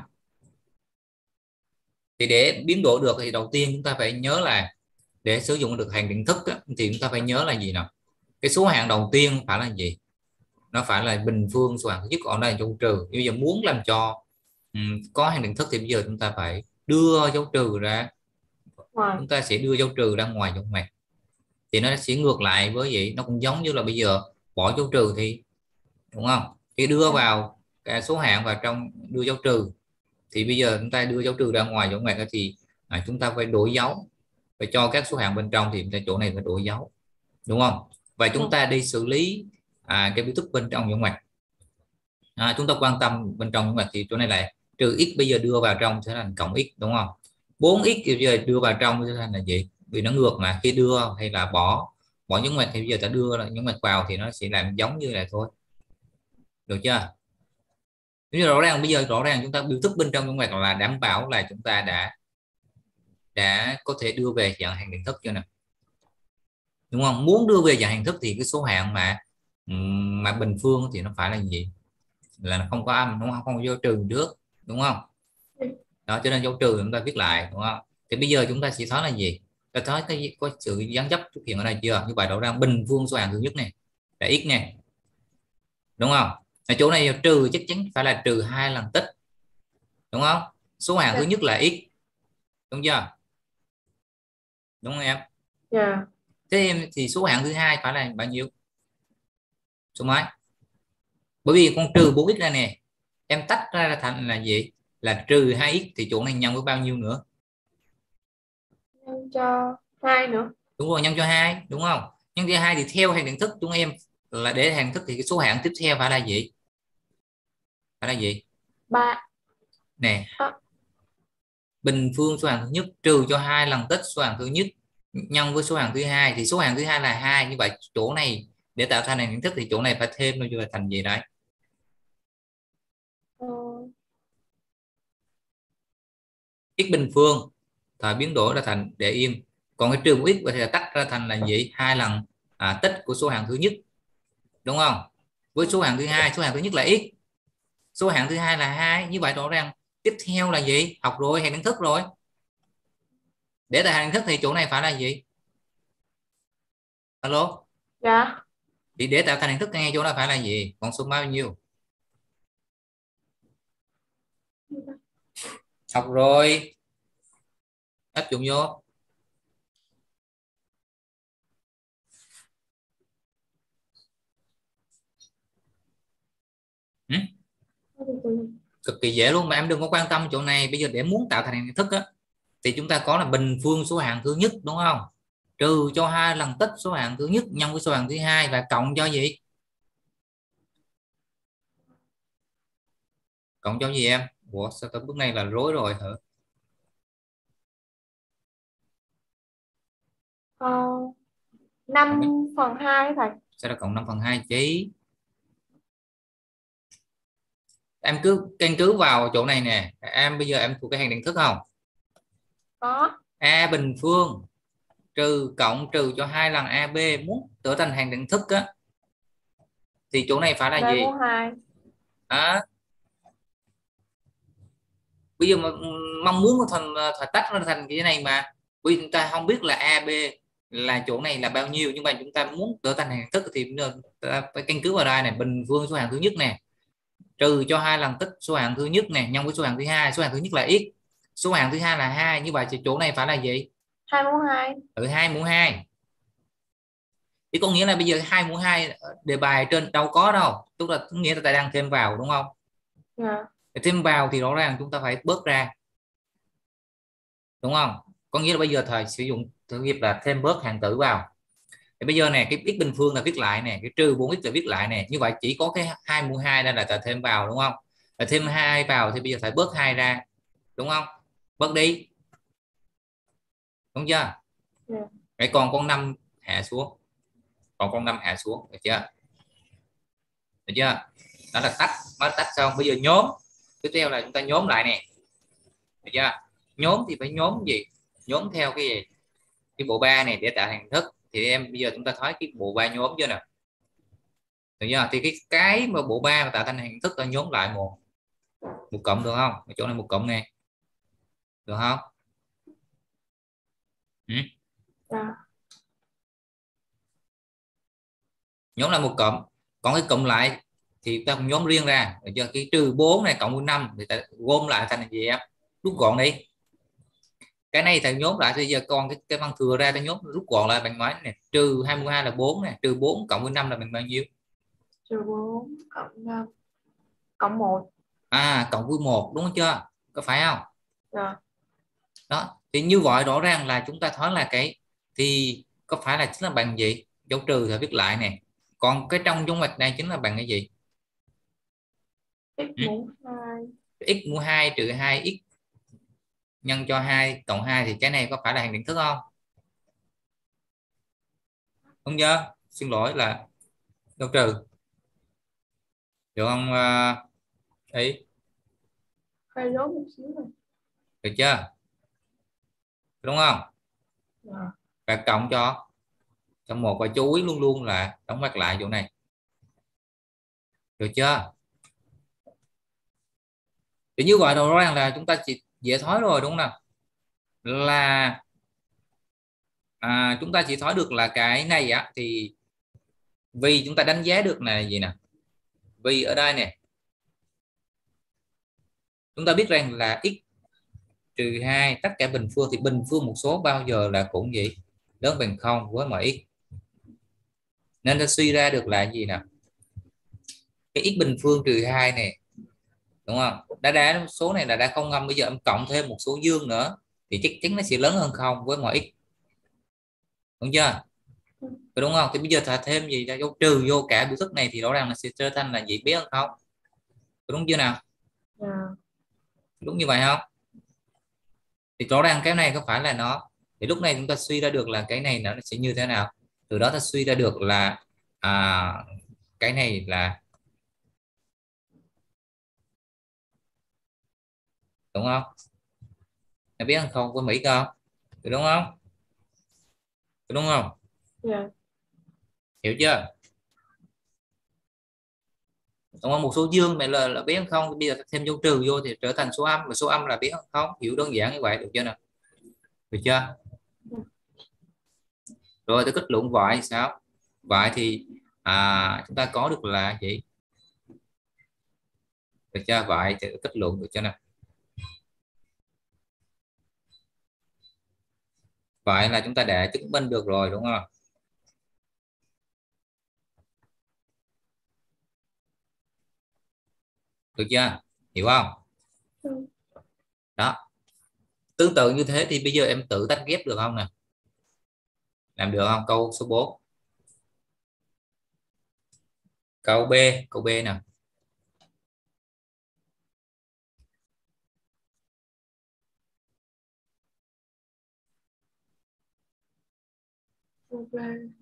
Thì để biến đổi được thì đầu tiên chúng ta phải nhớ là để sử dụng được hàm định thức á, thì chúng ta phải nhớ là gì nào, cái số hạng đầu tiên phải là gì, nó phải là bình phương số hạng thứ nhất, còn đây là dấu trừ. Bây giờ muốn làm cho, um, có hàm định thức thì bây giờ chúng ta phải đưa dấu trừ ra, Ngoài. chúng ta sẽ đưa dấu trừ ra ngoài dấu ngoặc, thì nó sẽ ngược lại với gì, nó cũng giống như là bây giờ bỏ dấu trừ thì đúng không, khi đưa Dạ. vào cái số hạng vào trong đưa dấu trừ, thì bây giờ chúng ta đưa dấu trừ ra ngoài dấu ngoặc thì, à, chúng ta phải đổi dấu, phải cho các số hạng bên trong thì chúng chỗ này phải đổi dấu đúng không, và chúng Dạ. ta đi xử lý, à, cái biểu thức bên trong dấu ngoặc, à, chúng ta quan tâm bên trong dấu ngoặc thì chỗ này là trừ x bây giờ đưa vào trong sẽ thành cộng x đúng không, bốn x thì bây giờ đưa vào trong sẽ thành là gì, vì nó ngược mà, khi đưa hay là bỏ bỏ dấu ngoặc thì bây giờ ta đưa là dấu ngoặc vào thì nó sẽ làm giống như này thôi, được chưa? Bây giờ rõ ràng bây giờ rõ ràng chúng ta biểu thức bên trong dấu ngoặc là đảm bảo là chúng ta đã đã có thể đưa về dạng hàng định thức chưa nè, đúng không? Muốn đưa về dạng hàng thức thì cái số hạng mà mà bình phương thì nó phải là gì, là nó không có âm đúng không, không có dấu trừ trước đúng không, đó cho nên dấu trừ chúng ta viết lại đúng không, thì bây giờ chúng ta sẽ nói là gì, ta thấy cái có sự gián dấp xuất hiện ở đây chưa, như vậy rõ ràng bình phương số hạng thứ nhất này là x này đúng không, ở chỗ này trừ chắc chắn phải là trừ hai lần tích đúng không, số hạng thứ Dạ. nhất là x đúng chưa, đúng không em? Dạ. Thế em thì số hạng thứ hai phải là bao nhiêu, số mấy, bởi vì con trừ bốn x ra nè, em tách ra là thành là gì, là trừ hai x thì chỗ này nhân với bao nhiêu nữa, Nhân cho hai nữa. đúng rồi, nhân cho hai đúng không, nhân cho hai thì theo hàng định thức chúng em là để hàng thức thì cái số hạng tiếp theo phải là gì, phải là gì Ba. nè, À, bình phương số hạng thứ nhất trừ cho hai lần tích số hạng thứ nhất nhân với số hạng thứ hai thì số hạng thứ hai là hai, như vậy chỗ này để tạo thành hàng định thức thì chỗ này phải thêm nó là thành gì đấy, ờ, x bình phương thời biến đổi ra thành để yên, còn cái trừ của x thì tách ra thành là gì, hai lần, à, tích của số hạng thứ nhất đúng không, với số hạng thứ hai, số hạng thứ nhất là x, số hạng thứ hai là hai, như vậy rõ ràng tiếp theo là gì, học rồi hàng định thức rồi, để tại hàng định thức thì chỗ này phải là gì, alo, dạ. thì để tạo thành hình thức ngay chỗ này phải là gì, con số bao nhiêu, học rồi áp dụng vô. Ừ? Cực kỳ dễ luôn mà em đừng có quan tâm chỗ này, bây giờ để muốn tạo thành hình thức á, thì chúng ta có là bình phương số hạng thứ nhất đúng không, trừ cho hai lần tích số hạng thứ nhất nhân với số hạng thứ hai và cộng cho gì, cộng cho gì em, ủa sao tới bước này là rối rồi hả, Ờ, năm phần hai thầy. sao là cộng năm phần hai chứ, em cứ căn cứ vào chỗ này nè em, bây giờ em thuộc cái hàng định thức không, Có. a bình phương trừ cộng trừ cho hai lần ab muốn trở thành hàng định thức á, thì chỗ này phải là Đây gì, có hai. à, bây giờ mà mong muốn thành, thành tách nó thành cái này mà, vì chúng ta không biết là ab là chỗ này là bao nhiêu, nhưng mà chúng ta muốn trở thành hàng thức thì ta phải căn cứ vào đây này, bình phương số hạng thứ nhất nè, trừ cho hai lần tích số hạng thứ nhất nè, nhân với số hạng thứ hai. Số hạng thứ nhất là x, số hạng thứ hai là hai, như vậy thì chỗ này phải là gì? Hai mũ hai. Ừ, hai mũ hai. Thì có nghĩa là bây giờ hai mũ hai đề bài trên đâu có đâu, tức là nghĩa là ta đang thêm vào đúng không? Dạ. Để thêm vào thì rõ ràng chúng ta phải bớt ra, đúng không? Có nghĩa là bây giờ thầy sử dụng thử nghiệp là thêm bớt hạng tử vào. Thì bây giờ nè, cái x bình phương là viết lại nè, cái trừ bốn x là viết lại nè, như vậy chỉ có cái hai mũ hai đây là ta thêm vào đúng không? Là thêm hai vào thì bây giờ phải bớt hai ra, đúng không? Bớt đi, đúng chưa? Dạ. Vậy còn con năm hạ xuống, còn con năm hạ xuống, được chưa? Được chưa? Đó là tách, mới tách xong bây giờ nhóm. Tiếp theo là chúng ta nhóm lại nè, được chưa? Nhóm thì phải nhóm gì? Nhóm theo cái gì? Cái bộ ba này để tạo thành thức. Thì em bây giờ chúng ta thấy cái bộ ba nhóm chưa nè, được chưa? Thì cái cái mà bộ ba mà tạo thành hình thức ta nhóm lại một một cộng được không? Ở chỗ này một cộng nè, được không? Ừ? Dạ. Nhóm là một cộng, còn cái cộng lại thì ta cũng nhóm riêng ra, được chưa? Cái trừ bốn này cộng với năm thì ta gom lại thành gì em? Rút gọn đi. Cái này ta nhóm lại thì giờ còn cái cái bằng thừa ra ta nhóm rút gọn lại bằng mấy nè, trừ hai mươi hai là bốn nè, trừ bốn cộng với năm là bằng bao nhiêu? Trừ bốn cộng năm cộng một. À, cộng với một, đúng chưa? Có phải không? Dạ. Đó thì như vậy rõ ràng là chúng ta thấy là cái thì có phải là chính là bằng gì? Dấu trừ thì viết lại nè, còn cái trong dấu ngoặc này chính là bằng cái gì? X Ừ? mũ hai. X mũ hai trừ hai x nhân cho hai cộng hai, thì cái này có phải là hàng định thức không? Không nhớ, xin lỗi là dấu trừ, được không? À, ấy, Khai dấu một xíu này. được chưa? Đúng không? Dạ. Và cộng cho trong một, và chú ý luôn luôn là đóng ngoặc lại chỗ này, được chưa? Thì như vậy rõ ràng là chúng ta chỉ dễ thói rồi, đúng không nào? Là à, chúng ta chỉ thói được là cái này á, thì vì chúng ta đánh giá được là gì nè, vì ở đây nè chúng ta biết rằng là x trừ hai tất cả bình phương, thì bình phương một số bao giờ là cũng gì, lớn bằng không với mọi x, nên ta suy ra được là gì nè, cái x bình phương trừ hai này, đúng không? Đã đã số này là đã không ngâm, bây giờ em cộng thêm một số dương nữa thì chắc chắn nó sẽ lớn hơn không với mọi x, đúng chưa? Đúng không? Thì bây giờ ta thêm gì ta dấu trừ vô cả biểu thức này thì rõ ràng là sẽ trở thành là gì, bé hơn không, đúng chưa nào? Dạ. Đúng như vậy không? Thì rõ ràng cái này có phải là nó, thì lúc này chúng ta suy ra được là cái này nó sẽ như thế nào, từ đó ta suy ra được là à, cái này là, đúng không? Nó biết hơn không với Mỹ không, đúng không? Đúng không? Dạ. Hiểu chưa? Đúng không? Một số dương này là, là biết hơn không, bây giờ ta thêm dấu trừ vô thì trở thành số âm, và số âm là biết hơn không, hiểu đơn giản như vậy, được chưa nào? Được chưa? Rồi tôi kết luận vậy sao? Vậy thì à, chúng ta có được là gì? Được chưa? Vậy thì kết luận được chưa nào? Vậy là chúng ta đã chứng minh được rồi, đúng không? Được chưa? Hiểu không? Ừ. Đó, tương tự như thế thì bây giờ em tự tách ghép được không nè? Làm được không? Câu số bốn, câu B, câu B nè. Ok.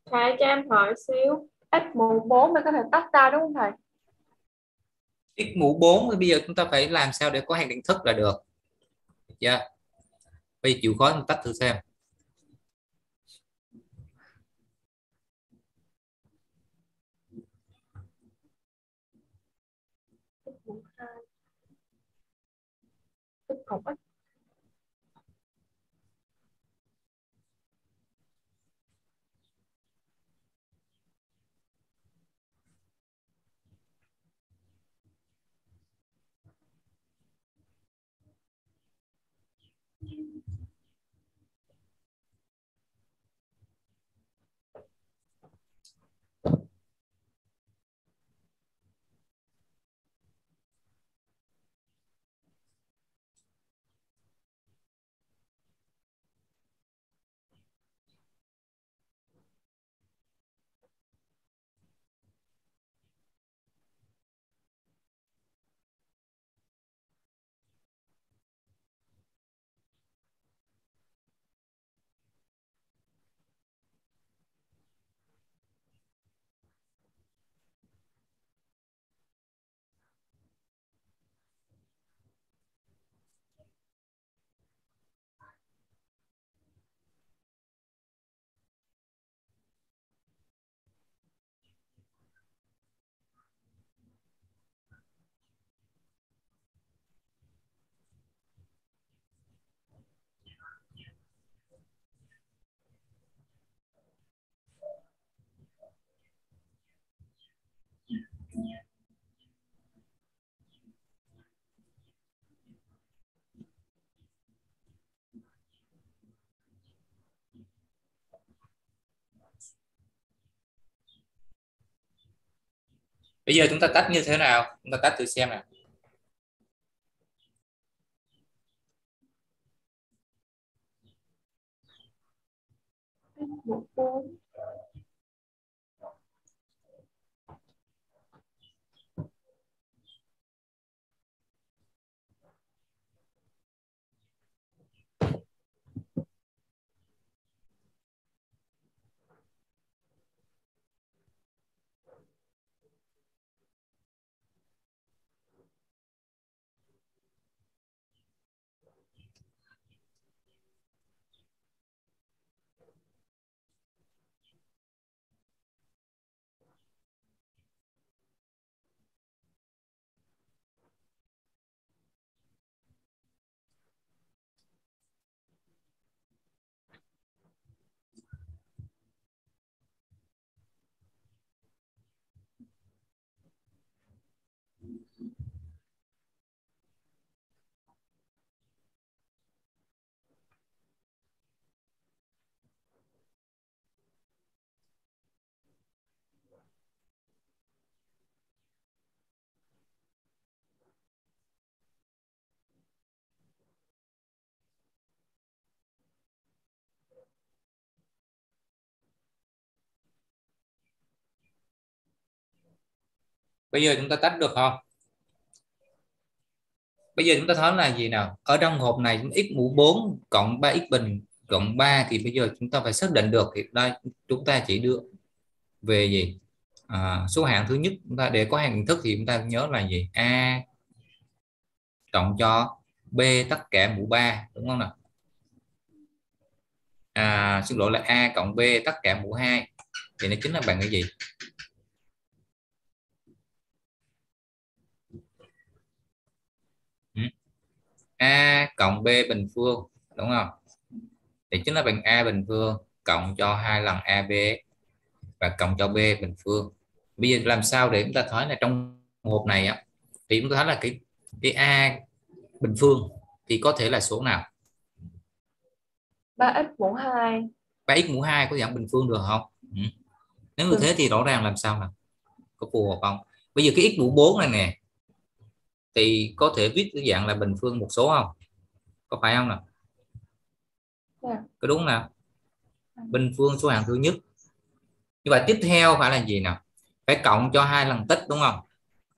Thầy cho em hỏi xíu, x mũ bốn mình có thể tách ra đúng không thầy? X mũ bốn thì bây giờ chúng ta phải làm sao để có hàng định thức là được. Được chưa? Bây giờ chịu khó mình tách thử xem. X mũ hai, x cộng x. Bây giờ chúng ta tách như thế nào? Chúng ta tách thử xem nào. X mũ bốn. Bây giờ chúng ta tách được không? Bây giờ chúng ta thấy là gì nào? Ở trong hộp này x mũ bốn cộng ba x bình cộng ba thì bây giờ chúng ta phải xác định được thì đây chúng ta chỉ đưa về gì? À, số hạng thứ nhất chúng ta để có hàng định thức thì chúng ta nhớ là gì? A cộng cho B tất cả mũ ba đúng không nào? À, xin lỗi là A cộng B tất cả mũ hai thì nó chính là bằng cái gì? Ừ. A cộng B bình phương đúng không? Thì chính là bằng A bình phương cộng cho hai lần a bê và cộng cho B bình phương. Bây giờ làm sao để chúng ta thấy là trong hộp này á thì chúng ta thấy là cái cái A bình phương thì có thể là số nào? ba x mũ hai. ba x mũ hai có dạng bình phương được không? Ừ. Nếu như Được. thế thì rõ ràng làm sao nào? Có phù hợp không? Bây giờ cái x mũ bốn này nè thì có thể viết cái dạng là bình phương một số không? Có phải không nào? Dạ. Có đúng nào? Bình phương số hạng thứ nhất. Như vậy tiếp theo phải là gì nào? Phải cộng cho hai lần tích đúng không?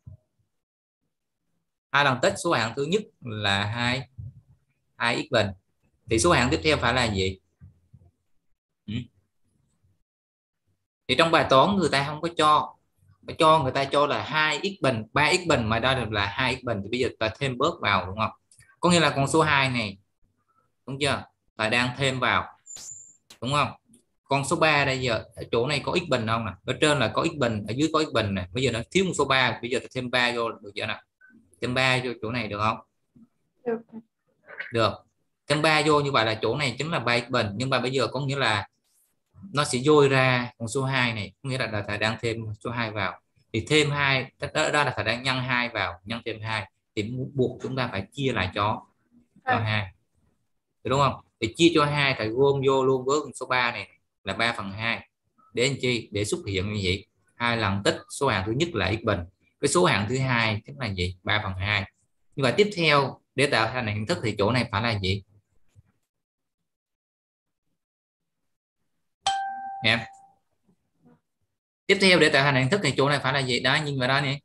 Hai lần tích số hạng thứ nhất là hai hai x bình thì số hạng tiếp theo phải là gì? Ừ. Thì trong bài toán người ta không có cho, cho người ta cho là hai x bình, ba x bình, mà đây là hai x bình, thì bây giờ ta thêm bớt vào, đúng không? Có nghĩa là con số hai này, đúng chưa, ta đang thêm vào, đúng không? Con số ba đây giờ ở chỗ này có x bình không nè, ở trên là có x bình, ở dưới có x bình này, bây giờ nó thiếu một số ba, bây giờ ta thêm ba vô được chưa nào? Thêm ba vô chỗ này được không? Được. Được. Thêm ba vô như vậy là chỗ này chính là ba x bình, nhưng mà bây giờ có nghĩa là nó sẽ dôi ra con số hai này, có nghĩa là thầy đang thêm số hai vào, thì thêm hai đó, đó là thầy đang nhân hai vào, nhân thêm hai, thì buộc chúng ta phải chia lại cho cho hai. hai, đúng không? Thì chia cho hai thầy gom vô luôn với con số ba này là ba phần hai, để làm chi? Để xuất hiện như vậy hai lần tích số hạng thứ nhất là x bình, cái số hạng thứ hai chính là gì? ba phần hai. Như vậy tiếp theo để tạo thành hình thức thì chỗ này phải là gì em? Tiếp theo để tạo thành hình thức thì chỗ này phải là gì? Đó, nhìn vào đó nè,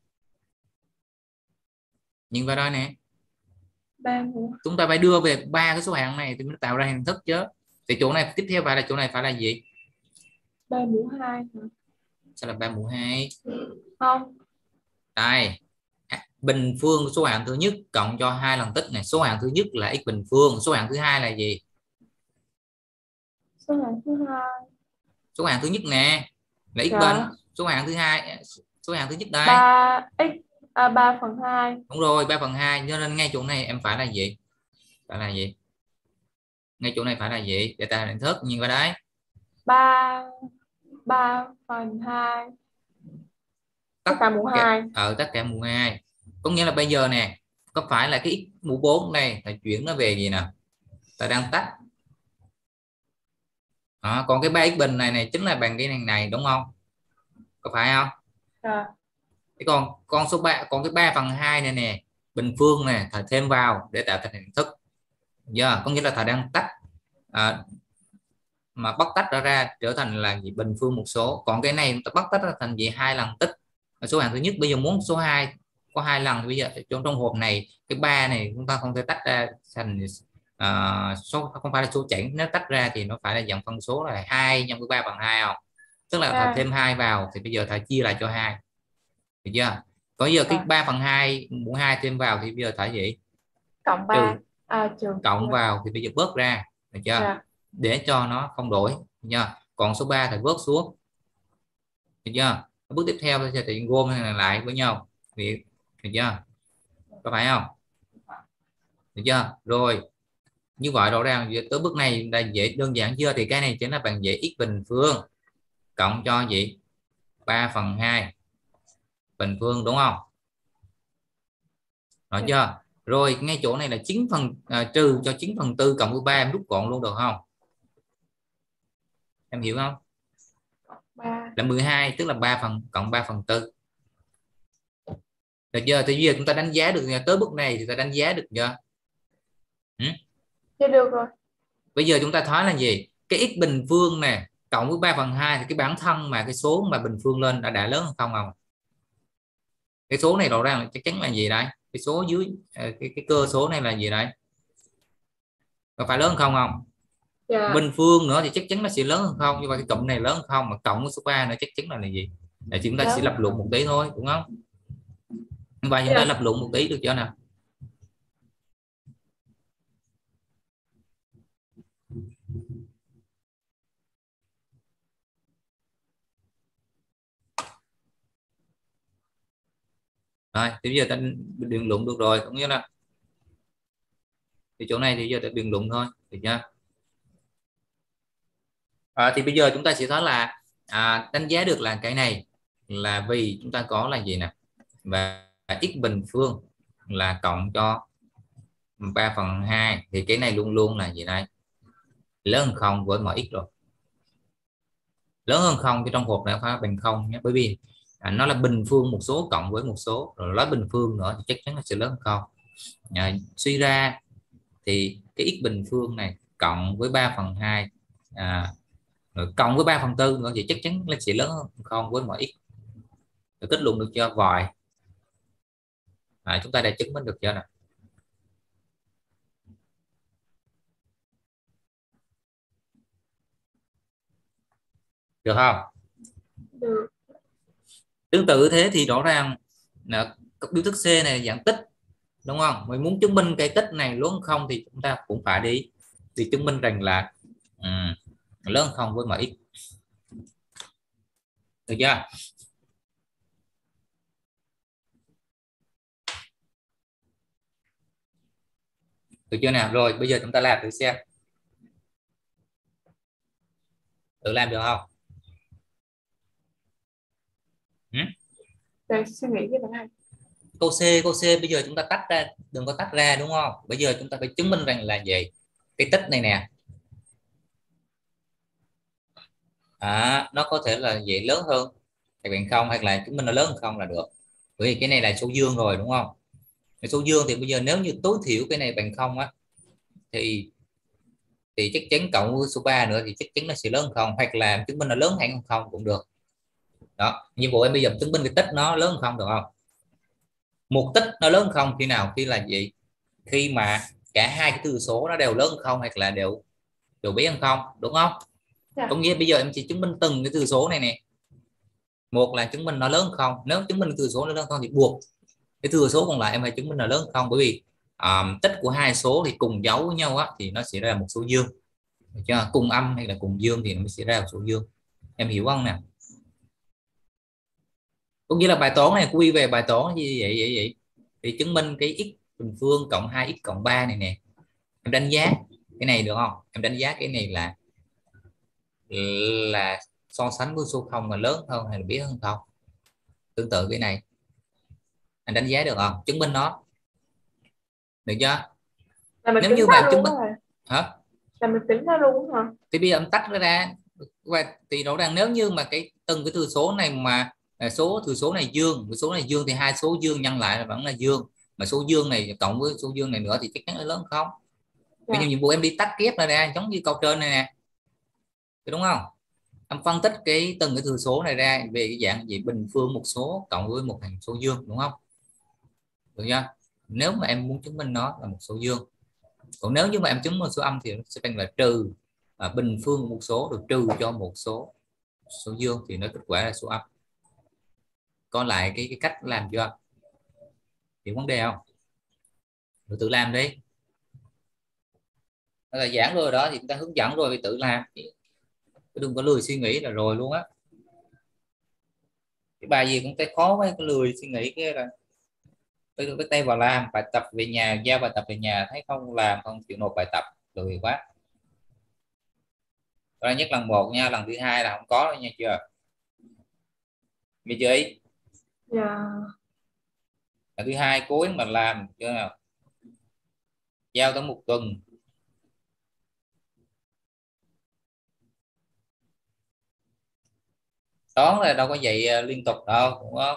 nhìn vào đó nè, Ba mũ. chúng ta phải đưa về ba cái số hạng này thì mới tạo ra hình thức chứ. Thì chỗ này tiếp theo phải là chỗ này phải là gì? Ba mũ hai. Sẽ là ba mũ hai. Không. Đây, bình phương số hạng thứ nhất cộng cho hai lần tích này, số hạng thứ nhất là x bình phương, số hạng thứ hai là gì? Số hạng thứ hai. Số hạng thứ nhất nè là x bình, Dạ. số hạng thứ hai, số hạng thứ nhất đây, Ba x, à, ba phần hai. đúng rồi, ba phần hai. Cho nên ngay chỗ này em phải là gì? Phải là gì? Ngay chỗ này phải là gì để tạo hình thức? Nhìn vào đấy, Ba, ba phần hai. tất Tất cả mũ cả hai. ở tất cả mũ hai, có nghĩa là bây giờ nè, có phải là cái x mũ bốn này là chuyển nó về gì nè, ta đang tách đó, còn cái ba x bình này này chính là bằng cái này này, đúng không? Có phải không? Dạ. Cái còn con số ba, còn cái ba phần hai này nè, bình phương nè, thầy thêm vào để tạo thành hình thức. Giờ có nghĩa là thầy đang tách, à, mà bóc tách ra ra trở thành là gì? Bình phương một số. Còn cái này ta bóc tách ra thành gì? Hai lần tích số hạng thứ nhất. Bây giờ muốn số hai có hai lần thì bây giờ trong trong hộp này cái ba này chúng ta không thể tách ra thành, à, số không phải là số chẵn, nếu tách ra thì nó phải là dạng phân số là hai nhân với ba bằng hai không? Tức là thầy Dạ. thêm hai vào thì bây giờ thầy chia lại cho hai, được chưa? Còn giờ cái Dạ. ba phần hai mũ hai thêm vào thì bây giờ thầy gì? Cộng ba. Trừ, À, trừ. cộng Dạ. vào thì bây giờ bớt ra, được chưa? Dạ. Để cho nó không đổi, được chưa? Còn số ba thì bớt xuống, được chưa? Bước tiếp theo sẽ tự gom lại với nhau, được chưa? Có phải không? Được chưa? Rồi, như vậy rõ ràng tới bước này là dễ đơn giản chưa? Thì cái này chính là bằng dễ x bình phương cộng cho gì? ba phần hai bình phương, đúng không? Rõ Dạ. chưa? Rồi ngay chỗ này là chín phần, à, trừ cho chín phần tư cộng với ba, em rút gọn luôn được không? Em hiểu không? Ba. Là mười hai, tức là ba phần cộng ba phần tư. Được chưa? Thì bây giờ chúng ta đánh giá được tới bước này thì ta đánh giá được chưa? Ừ? Dạ được rồi. Bây giờ chúng ta thấy là gì? Cái x bình phương nè cộng với ba phần hai thì cái bản thân mà cái số mà bình phương lên đã đã lớn hơn không không? Cái số này rõ ràng là chắc chắn là gì đây? Cái số dưới, ờ, cái, cái cơ số này là gì đây? Có phải lớn hơn không không? Dạ. Bình phương nữa thì chắc chắn nó sẽ lớn hơn không, nhưng mà cái cộng này lớn hơn không, mà cộng với số ba nữa chắc chắn là, là gì? Là chúng ta sẽ Lớn. lập luận một tí thôi, đúng không? Và chúng ta Dạ. lập luận một tí được chưa nào? Rồi thì bây giờ ta biện luận được rồi, cũng như là thì chỗ này thì giờ ta biện luận thôi, được chưa? À, thì bây giờ chúng ta sẽ thấy là, à, đánh giá được là cái này là vì chúng ta có là gì nè, và x bình phương là cộng cho ba phần hai, thì cái này luôn luôn là gì đây? Lớn hơn không với mọi x rồi, lớn hơn không, cái trong hộp này phải bằng không nhé, bởi vì, à, nó là bình phương một số cộng với một số, rồi lấy bình phương nữa thì chắc chắn là sẽ lớn hơn không. À, suy ra thì cái x bình phương này cộng với ba phần hai, à, rồi cộng với ba phần tư nữa thì chắc chắn là sẽ lớn hơn không với mọi x. Rồi kết luận được chưa? Vòi, à, chúng ta đã chứng minh được chưa nào? Được không? Tương tự thế thì rõ ràng là biểu thức C này là dạng tích, đúng không? Mình muốn chứng minh cái tích này lớn hơn không thì chúng ta cũng phải đi thì chứng minh rằng là um, lớn hơn không với mx, được chưa? Được chưa nào? Rồi bây giờ chúng ta làm thử xem, tự làm được không? Ừ? Để suy nghĩ cái này. Câu C, câu C bây giờ chúng ta tách ra, đừng có tách ra, đúng không? Bây giờ chúng ta phải chứng minh rằng là gì, cái tích này nè, à, nó có thể là vậy lớn hơn hay bằng không, hoặc là chứng minh nó lớn hơn không là được, bởi vì cái này là số dương rồi, đúng không? Cái số dương thì bây giờ nếu như tối thiểu cái này bằng không á thì thì chắc chắn cộng với số ba nữa thì chắc chắn nó sẽ lớn hơn không, hoặc là chứng minh là lớn hơn không cũng được. Đó, nhiệm vụ em bây giờ chứng minh cái tích nó lớn hơn không, được không? Một tích nó lớn hơn không khi nào, khi là gì, khi mà cả hai cái từ số nó đều lớn hơn không hoặc là đều đều bé hơn không, đúng không? Dạ. Có nghĩa bây giờ em chỉ chứng minh từng cái từ số này nè, một là chứng minh nó lớn hơn không, nếu chứng minh từ số nó lớn hơn không thì buộc cái thừa số còn lại em phải chứng minh là lớn hơn không, bởi vì um, tích của hai số thì cùng dấu với nhau á thì nó sẽ ra một số dương, được chưa? Cùng âm hay là cùng dương thì nó sẽ ra một số dương, em hiểu không nè? Có nghĩa là bài toán này quy về bài toán gì vậy vậy vậy thì chứng minh cái x bình phương cộng hai x cộng ba này nè, em đánh giá cái này được không, em đánh giá cái này là là so sánh với số không mà lớn hơn hay là bé hơn không, tương tự cái này anh đánh giá được không, chứng minh nó, được chưa? Là mình Nếu tính như ra mà em chứng luôn minh á hả? hả, Là mình tính ra luôn hả? thì bây giờ em tách nó ra, và thì rõ ràng nếu như mà cái từng cái thừa số này mà à, số thừa số này dương, cái số này dương thì hai số dương nhân lại là vẫn là dương, mà số dương này cộng với số dương này nữa thì chắc chắn là lớn không. Bây giờ Dạ. nhiệm vụ em đi tách ghép ra ra giống như câu trên này nè, đúng không? Em phân tích cái từng cái thừa số này ra về cái dạng gì, bình phương một số cộng với một hằng số dương, đúng không? Được chưa? Nếu mà em muốn chứng minh nó là một số dương, còn nếu như mà em chứng minh số âm thì nó sẽ thành là trừ à, bình phương một số được trừ cho một số số dương thì nó kết quả là số âm. Còn lại cái cái cách làm chưa, hiểu vấn đề không? Rồi tự làm đi, nó là giảng rồi đó thì chúng ta hướng dẫn rồi thì tự làm, đừng có lười suy nghĩ là rồi luôn á, cái bài gì cũng thấy khó với cái lười suy nghĩ kia là tôi cái tay vào làm bài tập về nhà, giao bài tập về nhà thấy không làm, không chịu nộp bài tập, lười quá. Đó nhất lần một nha, lần thứ hai là không có đâu nha, chưa nghe chưa ý? Dạ. Lần thứ hai cố gắng mà làm chưa nào, giao tới một tuần. Toán là đâu có dạy ờ, liên tục đâu, đúng không?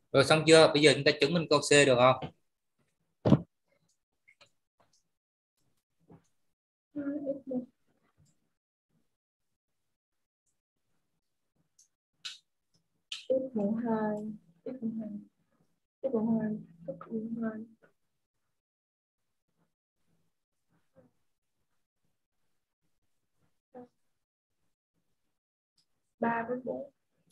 Rồi xong chưa? Bây giờ chúng ta chứng minh câu C được không? x mũ hai x mũ hai x mũ hai x mũ hai ba với bốn.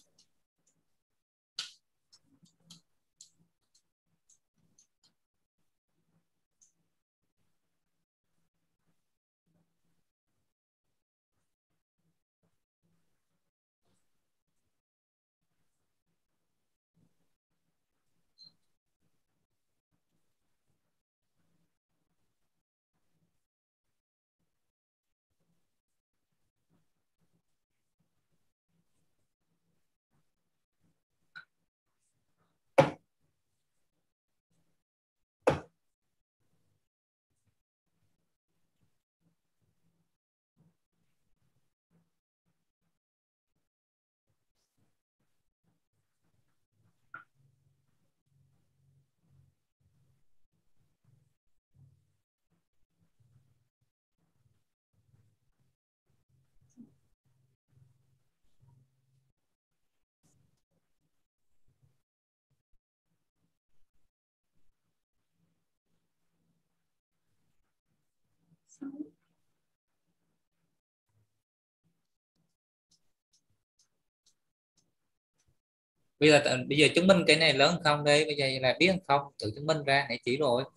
Bây giờ bây giờ chứng minh cái này lớn hơn không đi, bây giờ là biết hơn không, tự chứng minh ra nãy chỉ rồi,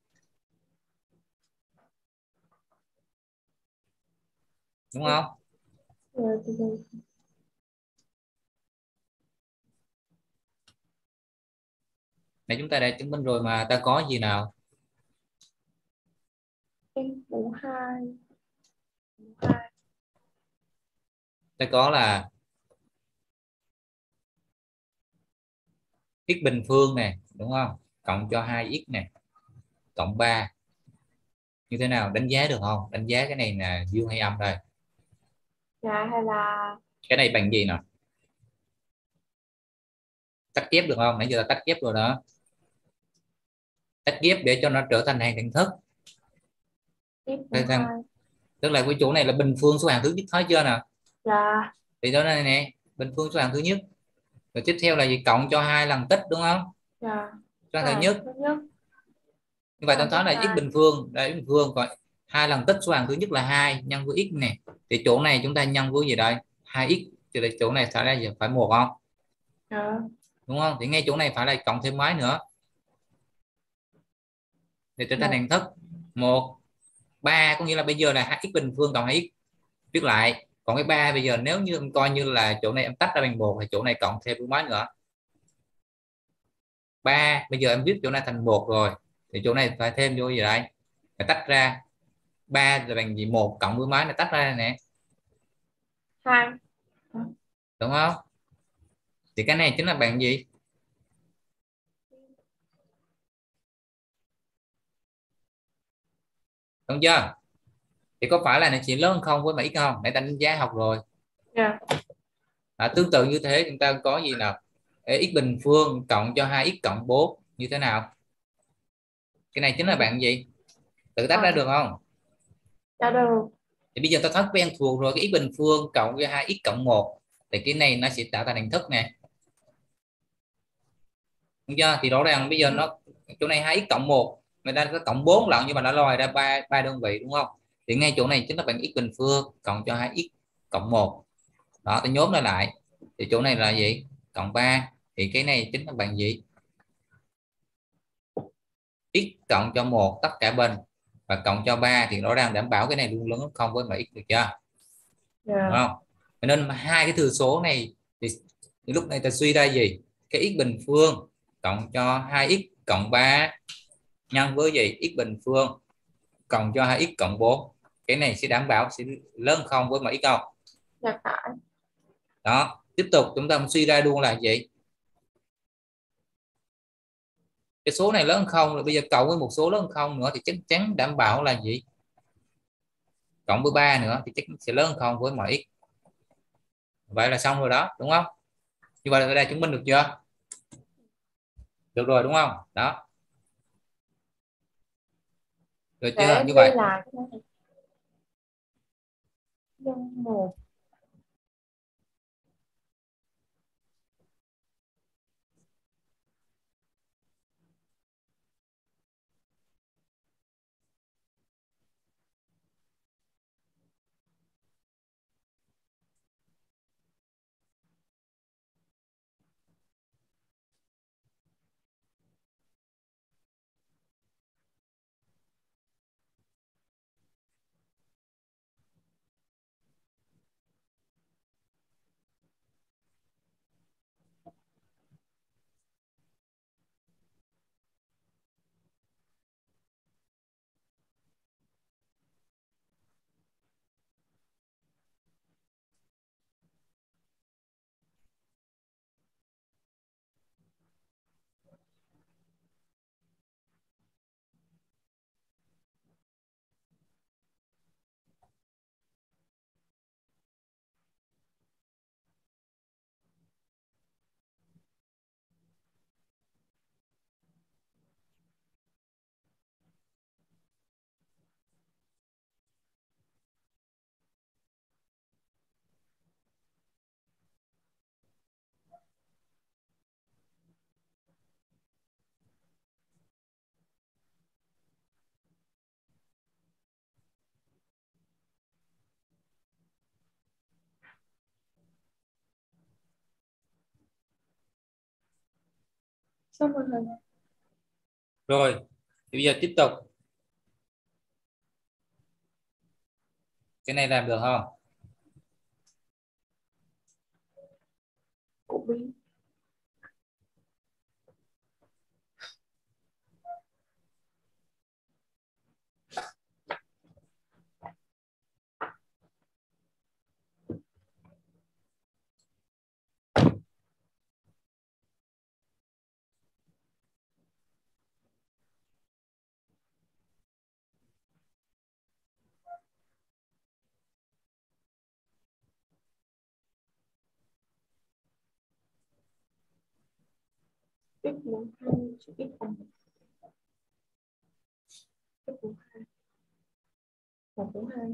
đúng không? Rồi thì Này chúng ta đã chứng minh rồi mà, ta có gì nào? x mũ hai mũ hai Ta có là x bình phương này, đúng không? Cộng cho hai x này, cộng ba. Như thế nào, đánh giá được không? Đánh giá cái này là dương hay âm đây? dạ hay là Cái này bằng gì nào? Tách ghép được không? Nãy giờ ta tách ghép rồi đó. Tách ghép để cho nó trở thành hàng đẳng thức. x mũ hai. Tức là cái chỗ này là bình phương số hạng thứ nhất, thấy chưa nào? Dạ. Thì đó này nè, bình phương số hạng thứ nhất. Rồi tiếp theo là gì? Cộng cho hai lần tích, đúng không? Dạ. Số hạng thứ Rồi nhất. thứ nhất. Như vậy Rồi tôi thứ thấy là x hai. bình phương, đây x bình phương, còn hai lần tích số hạng thứ nhất là hai nhân với x này. Thì chỗ này chúng ta nhân với gì đây? hai x. Thì chỗ này sẽ là phải một không? Dạ. Đúng không? Thì ngay chỗ này phải là cộng thêm mấy nữa để trở thành Một. đẳng thức. Một. Ba có nghĩa là bây giờ là hai x bình phương cộng hai x, viết lại. Còn cái ba bây giờ nếu như em coi như là chỗ này em tách ra bằng một thì chỗ này cộng thêm với mấy nữa? Ba. Bây giờ em viết chỗ này thành một rồi thì chỗ này phải thêm vô gì đây? Phải tách ra. Ba là bằng gì? Một cộng với mấy, nó tách ra nè, Hai. đúng không? Thì cái này chính là bằng gì? Đúng chưa? Thì có phải là nó chỉ lớn hơn không với mấy không? Nãy ta đánh giá học rồi. Dạ. À, tương tự như thế chúng ta có gì nào? Ê, x bình phương cộng cho hai x cộng bốn như thế nào? Cái này chính là bạn gì? Tự tách ra Rồi. được không? Dạ được. Thì bây giờ ta thói quen thuộc rồi, cái x bình phương cộng với hai x cộng một thì cái này nó sẽ tạo thành hình thức nè, đúng chưa? Thì rõ ràng bây giờ nó chỗ này hai x cộng một mà ta có cộng bốn lần nhưng mà nó lòi ra ba ba đơn vị, đúng không? Thì ngay chỗ này chính là bằng x bình phương cộng cho hai x cộng một. Đó, tôi nhóm nó lại thì chỗ này là gì? Cộng ba. Thì cái này chính là bằng gì? X cộng cho một tất cả bên và cộng cho ba, thì rõ ràng đảm bảo cái này luôn lớn hơn không với mà x, được chưa? Đúng Dạ. không? Cho nên hai cái thừa số này thì, thì lúc này ta suy ra gì? Cái x bình phương cộng cho hai x cộng ba nhân với gì? X bình phương cộng cho hai x cộng bốn. Cái này sẽ đảm bảo sẽ lớn không với mà x không? Dạ phải. Đó, tiếp tục chúng ta suy ra luôn là gì? Cái số này lớn không rồi bây giờ cộng với một số lớn không nữa thì chắc chắn đảm bảo là gì? Cộng với ba nữa thì chắc sẽ lớn không với mọi x. Vậy là xong rồi đó, đúng không? Như vậy là đây chứng minh được chưa? Được rồi đúng không? Đó, được Để chưa? em Như ghi vậy lại cái này. Nhân một. Xong rồi. rồi. Thì bây giờ tiếp tục, cái này làm được không? Của bi. X bốn hai trừ x bằng x bốn hai. Một bốn hai.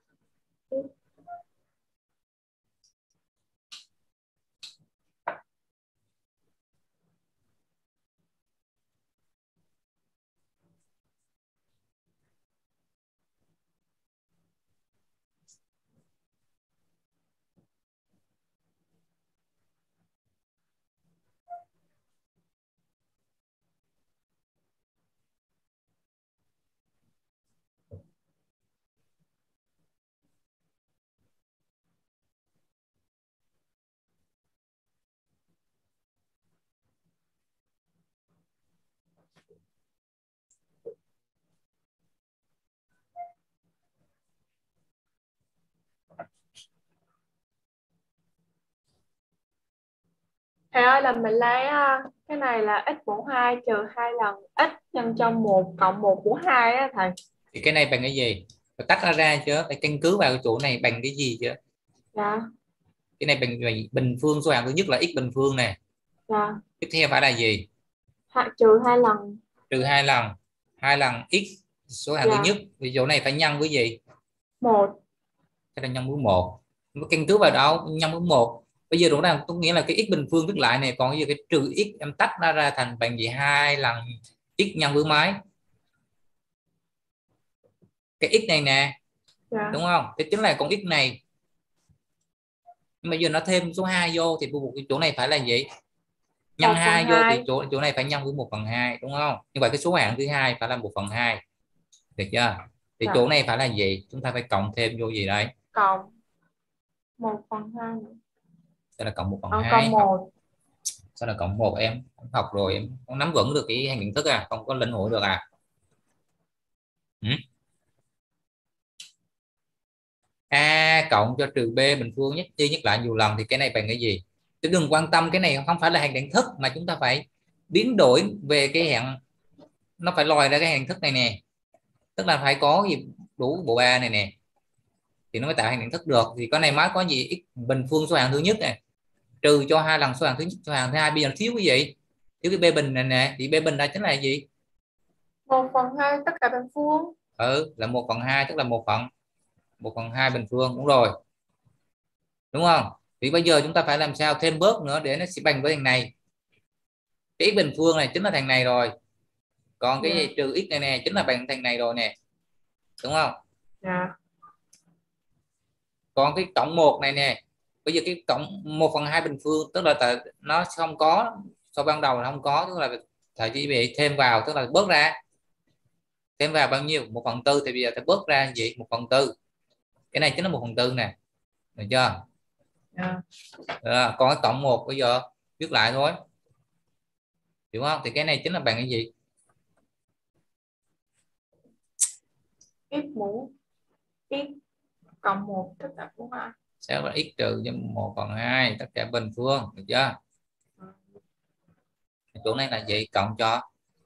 Thầy ơi, là mình lấy à, cái này là x mũ hai trừ hai lần x nhân cho một cộng một mũ hai á thầy. Thì cái này bằng cái gì? Phải tách ra ra chứ, phải căn cứ vào cái chỗ này bằng cái gì chứ. Dạ. Cái này bằng gì? Bình phương số hạng thứ nhất là x bình phương nè. Dạ. Tiếp theo phải là gì? Hai, trừ hai lần. Trừ hai lần. Hai lần x số hạng thứ Dạ. nhất, thì chỗ này phải nhân với gì? Một. Cái là nhân với một. Căn cứ vào đâu? Nhân với một. Bây giờ rõ ràng có nghĩa là cái x bình phương viết lại này, còn bây giờ cái trừ x em tách nó ra thành bằng gì? Hai lần x nhân với mấy? Cái x này nè, Dạ. đúng không? Thì chính là con x này. Nhưng mà giờ nó thêm số hai vô thì buộc cái chỗ này phải là gì? Nhân Một phần hai vô thì hai. chỗ chỗ này phải nhân với một phần hai, đúng không? Như vậy cái số hạng thứ hai phải là một phần hai, được chưa? Thì Dạ. chỗ này phải là gì? Chúng ta phải cộng thêm vô gì đây? Cộng một phần hai nữa. Sẽ là cộng một phần Ờ, cộng hai. Học một. sao là cộng một? Em không học rồi, em không nắm vững được cái hàng nhận thức à, không có lĩnh hội được à? Ừ? A cộng cho trừ B bình phương nhất chia nhất lại nhiều lần thì cái này bằng cái gì? Chứ đừng quan tâm, cái này không phải là hàng đẳng thức mà chúng ta phải biến đổi về cái hạng, nó phải lòi ra cái hàng thức này nè, tức là phải có gì đủ bộ ba này nè thì nó mới tạo hàng đẳng thức được. Thì cái này mới có gì? X bình phương số hạng thứ nhất này trừ cho hai lần số hạng thứ nhất số hạng thứ hai, bây giờ nó thiếu cái gì? Thiếu cái b bình này nè, thì b bình đó chính là gì? Một phần hai tất cả bình phương. Ừ, là một phần hai, tức là một phần một phần hai bình phương, đúng rồi, đúng không? Thì bây giờ chúng ta phải làm sao thêm bớt nữa để nó sẽ bằng với thằng này. Cái x bình phương này chính là thằng này rồi, còn cái Dạ. gì trừ x này nè chính là bằng thằng này rồi nè, đúng không? Dạ. Còn cái cộng một này nè, bây giờ cái cộng một phần hai bình phương tức là tại nó không có, sau ban đầu là không có, tức là thầy chỉ bị thêm vào, tức là bớt ra. Thêm vào bao nhiêu? Một phần tư, thì bây giờ thầy bớt ra gì? Một phần tư, cái này chính là một phần tư nè, được chưa? Dạ. À, còn cái cộng một bây giờ viết lại thôi, hiểu không? Thì cái này chính là bằng cái gì? X mũ x cộng một tất cả bốn hai. Sẽ là x trừ cho một phần hai tất cả bình phương, được chưa? Chỗ này là gì? Cộng cho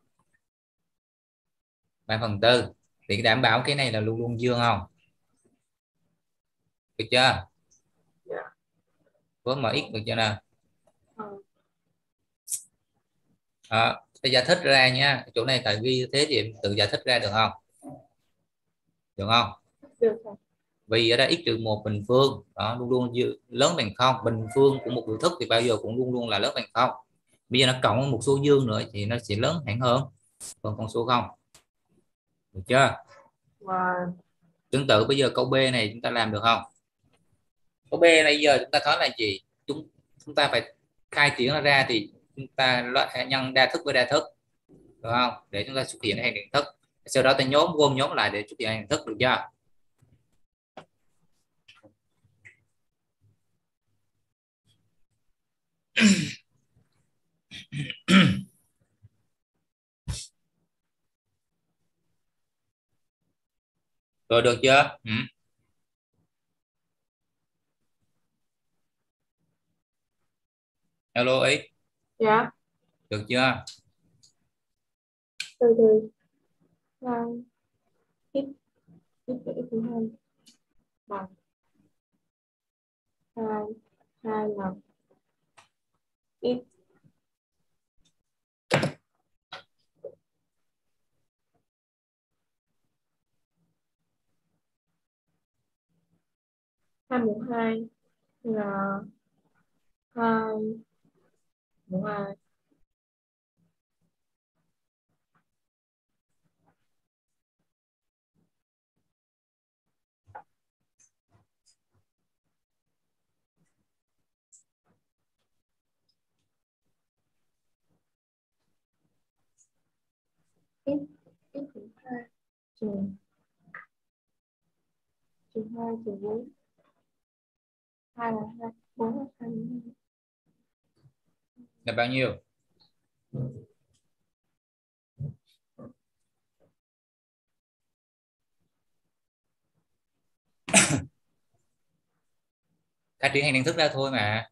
ba phần tư, thì đảm bảo cái này là luôn luôn dương không, được chưa? Dạ. Với mx, được chưa nào? Ừ. Đó, tôi giải thích ra nha, chỗ này thầy ghi thế thì em tự giải thích ra được không? Được không? Được rồi. Vì ở đây x trừ một bình phương đó luôn luôn dư, lớn bằng không, bình phương của một biểu thức thì bao giờ cũng luôn luôn là lớn bằng không. Bây giờ nó cộng một số dương nữa thì nó sẽ lớn hẳn hơn còn con số không, được chưa? Và Tương tự bây giờ câu B này chúng ta làm được không? Câu B này giờ chúng ta nói là gì? Chúng chúng ta phải khai triển nó ra, thì chúng ta loại nhân đa thức với đa thức, được không, để chúng ta xuất hiện hàng điện thức, sau đó ta nhóm gom nhóm lại để xuất hiện hàng điện thức, được chưa? Rồi, được chưa? Ừ. Hello ấy, dạ. được chưa? Từ từ. Hai x x x thứ hai bằng hai hai lần x hai mũ hai là hai mũ hai. x x thứ hai trừ trừ hai trừ bốn, hai là hai, bốn là hai mũ hai. Là bao nhiêu? Khai triển hàng điện thức ra thôi mà.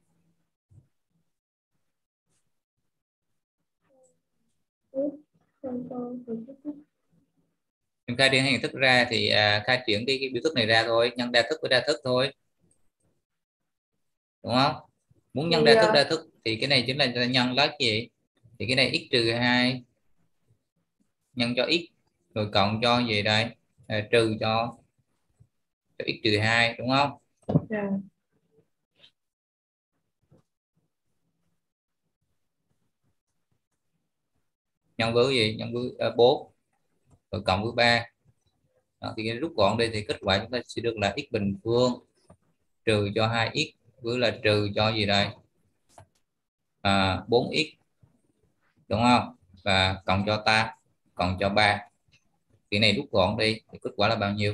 X nhân cho từ x Mình khai triển hàng điện thức ra thì à, khai triển cái, cái biểu thức này ra thôi, nhân đa thức với đa thức thôi, đúng không? Muốn nhân thì đa thức uh, đa thức thì cái này chính là nhân lá gì? Thì cái này x trừ hai nhân cho x, rồi cộng cho gì đây? À, trừ cho, cho x trừ hai, đúng không? yeah. Nhân với gì? Nhân với à, bốn, rồi cộng với ba. Đó, thì cái rút gọn đây thì kết quả chúng ta sẽ được là x bình phương trừ cho hai x với là trừ cho gì đây? À, bốn x, đúng không? Và cộng cho ta, cộng cho ba. Cái này rút gọn đi thì kết quả là bao nhiêu?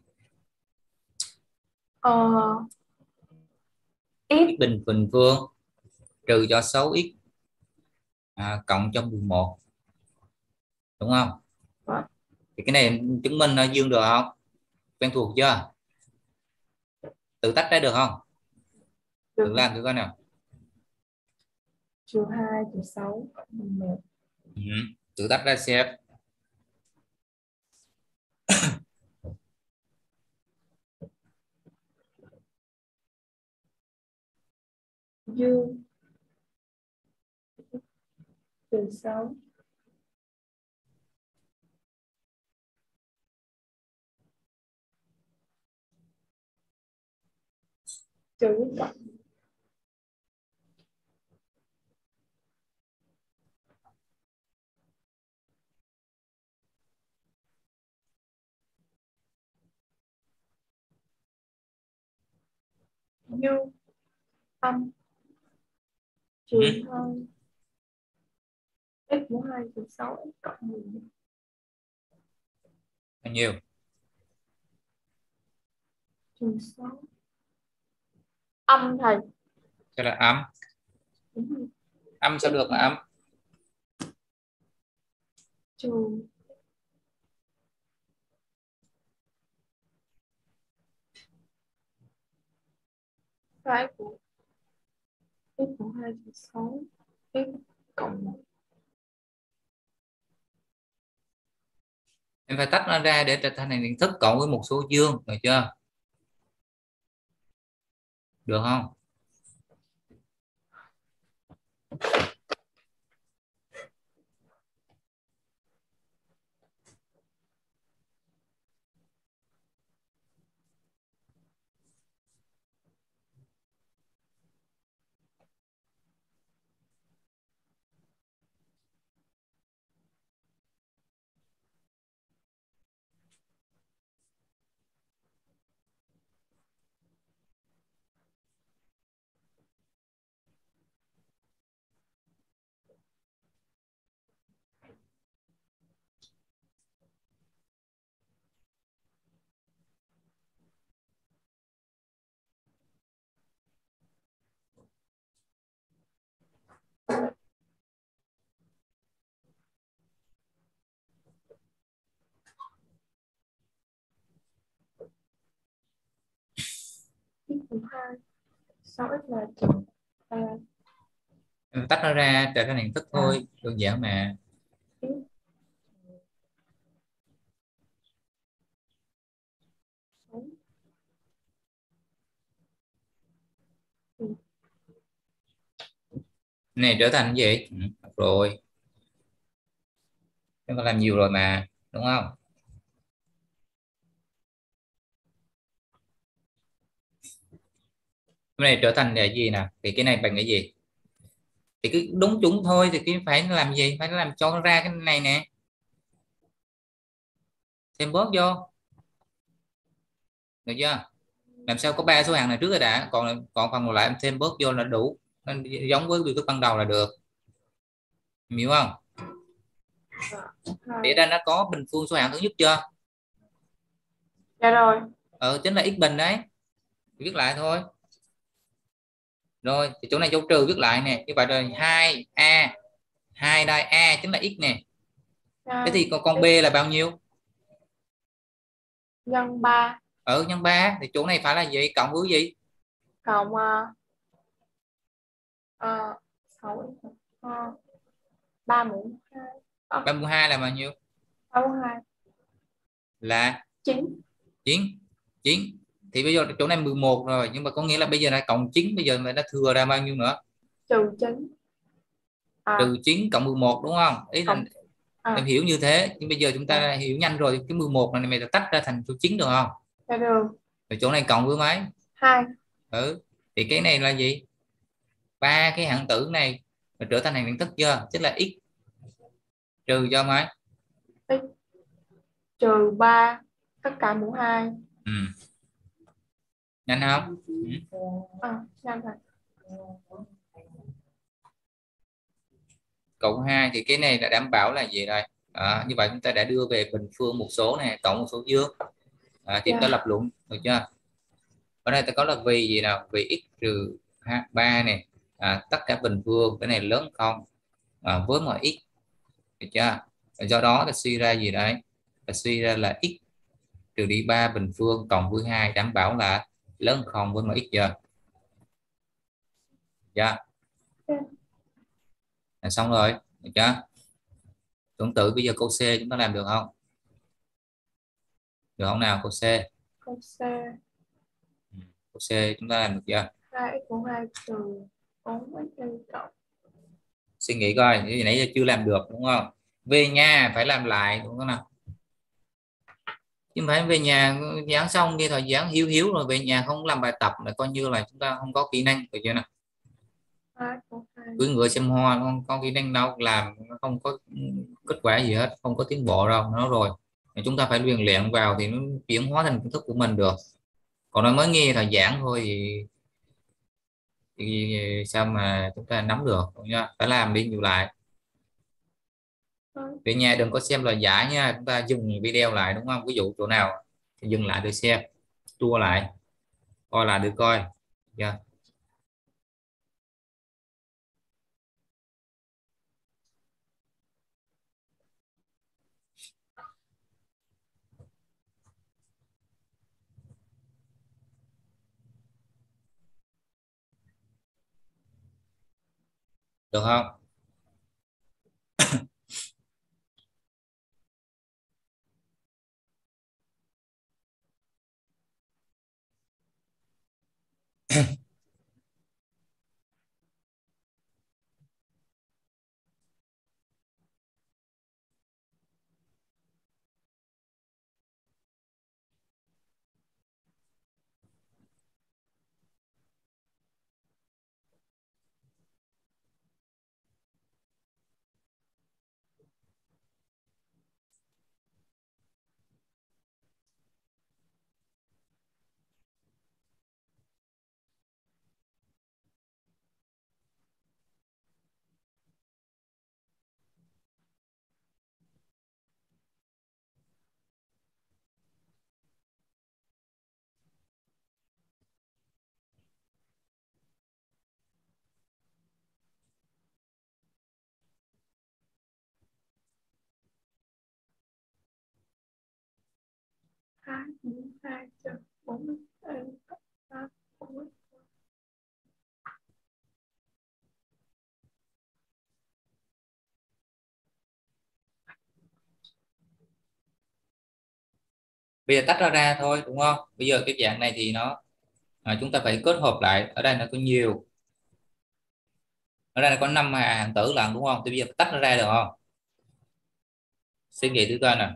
uh, X x bình bình phương trừ cho sáu x à, cộng cho mười một, đúng không? Thì cái này chứng minh là dương được không? Quen thuộc chưa? Tự tách ra được không? Tự được làm thử coi nào. trừ hai trừ sáu cộng mười một. Ừ. Tự tách ra xem. Dương trừ sáu trừ với cộng như âm trừ Ừ. hai x mũ hai trừ sáu x cộng mười Bao nhiêu? trừ sáu âm thầy. Sẽ là âm. Đúng rồi. Âm sao được X là âm? trừ cái của x mũ hai trừ sáu x cộng một. Em phải tách nó ra để trở thành hình thức cộng với một số dương, được chưa? Được không? X mũ hai sáu x là trừ ba Em tách nó ra trở thành hình thức à, thôi, đơn giản mà. x sáu ừ. Này trở thành cái gì? Ừ, được rồi. Em có làm nhiều rồi mà, đúng không? Cái này trở thành là gì nè? Thì cái này bằng cái gì? Thì cứ đúng chúng thôi thì cái phải làm gì? Phải làm cho nó ra cái này nè. Thêm bớt vô, được chưa? Làm sao có ba số hàng này trước rồi đã, còn còn phần còn lại em thêm bớt vô là đủ. Nó giống với biểu thức ban đầu là được. Em hiểu không? Thì ở hai. đây nó có bình phương số hạng thứ nhất chưa? Dạ rồi. Ờ chính là x bình đấy. Viết lại thôi. Rồi thì chỗ này dấu trừ viết lại nè, như vậy rồi hai a, hai đây a chính là x nè. Thế hai thì con con b x là bao nhiêu? nhân ba Ở nhân ba thì chỗ này phải là gì? Cộng với gì? cộng uh, uh, sáu uh, ba mũ hai ba mươi hai là bao nhiêu? ba mũ hai Là chín chín. Chín thì bây giờ chỗ này mười một rồi, nhưng mà có nghĩa là bây giờ là cộng chín, bây giờ mình đã thừa ra bao nhiêu nữa? trừ chín à Trừ chín cộng mười một đúng không? Ý là cộng em à hiểu như thế, nhưng bây giờ chúng dạ ta hiểu nhanh rồi, cái mười một này mày đã tách ra thành số chín được không? dạ được Rồi chỗ này cộng với mấy? hai Ừ, thì cái này là gì? Ba cái hạng tử này là trở thành hàng đẳng thức chưa, tức là x trừ cho mấy? x trừ ba tất cả mũ hai Ừ. Nhanh không? Ừ. à năm thầy. Cộng hai thì cái này là đảm bảo là gì đây? À, như vậy chúng ta đã đưa về bình phương một số này cộng một số dương. À, thì chúng ta lập Dạ luận được chưa? Ở đây ta có là vì gì nào? Vì x trừ ba này, à, tất cả bình phương cái này lớn không, à, với mọi x, được chưa? Do đó ta suy ra gì đấy? Ta suy ra là x trừ đi ba bình phương cộng với hai đảm bảo là lớn không với mọi x giờ. Dạ, là xong rồi, được chưa? Tương tự bây giờ câu C chúng ta làm được không? Được không nào câu C? câu C Ừ, câu C chúng ta làm được chưa? hai x mũ hai trừ bốn x y cộng suy nghĩ coi, cái nãy giờ chưa làm được đúng không? Về nhà phải làm lại đúng không nào? chứ không phải về nhà dán xong đi thôi, dán hiếu hiếu rồi về nhà không làm bài tập là coi như là chúng ta không có kỹ năng, được chưa nào? hai bốn hai. Cưỡi ngựa xem hoa không có kỹ năng đâu, làm nó không có kết quả gì hết, không có tiến bộ đâu nó rồi. Chúng ta phải luyện luyện vào thì nó chuyển hóa thành kiến thức của mình được. Còn nói mới nghe thời giảng thôi thì, thì sao mà chúng ta nắm được, đúng chưa? Phải làm đi nhiều lại. Về nhà đừng có xem lời giải nha, chúng ta dừng video lại đúng không? Ví dụ chỗ nào thì dừng lại để xem, tua lại, coi lại được coi. Dạ. Được không? Hai bốn hai chấm bốn ba bốn. Bây giờ tách ra ra thôi đúng không? Bây giờ cái dạng này thì nó à, chúng ta phải kết hợp lại. Ở đây nó có nhiều, ở đây có năm hàng tử lần đúng không? Thì bây giờ tách nó ra được không? Suy nghĩ thử coi nè.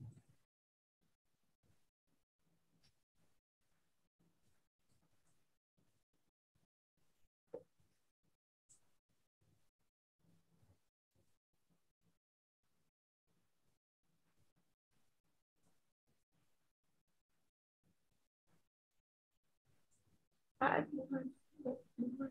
Hai bốn hai bốn hai.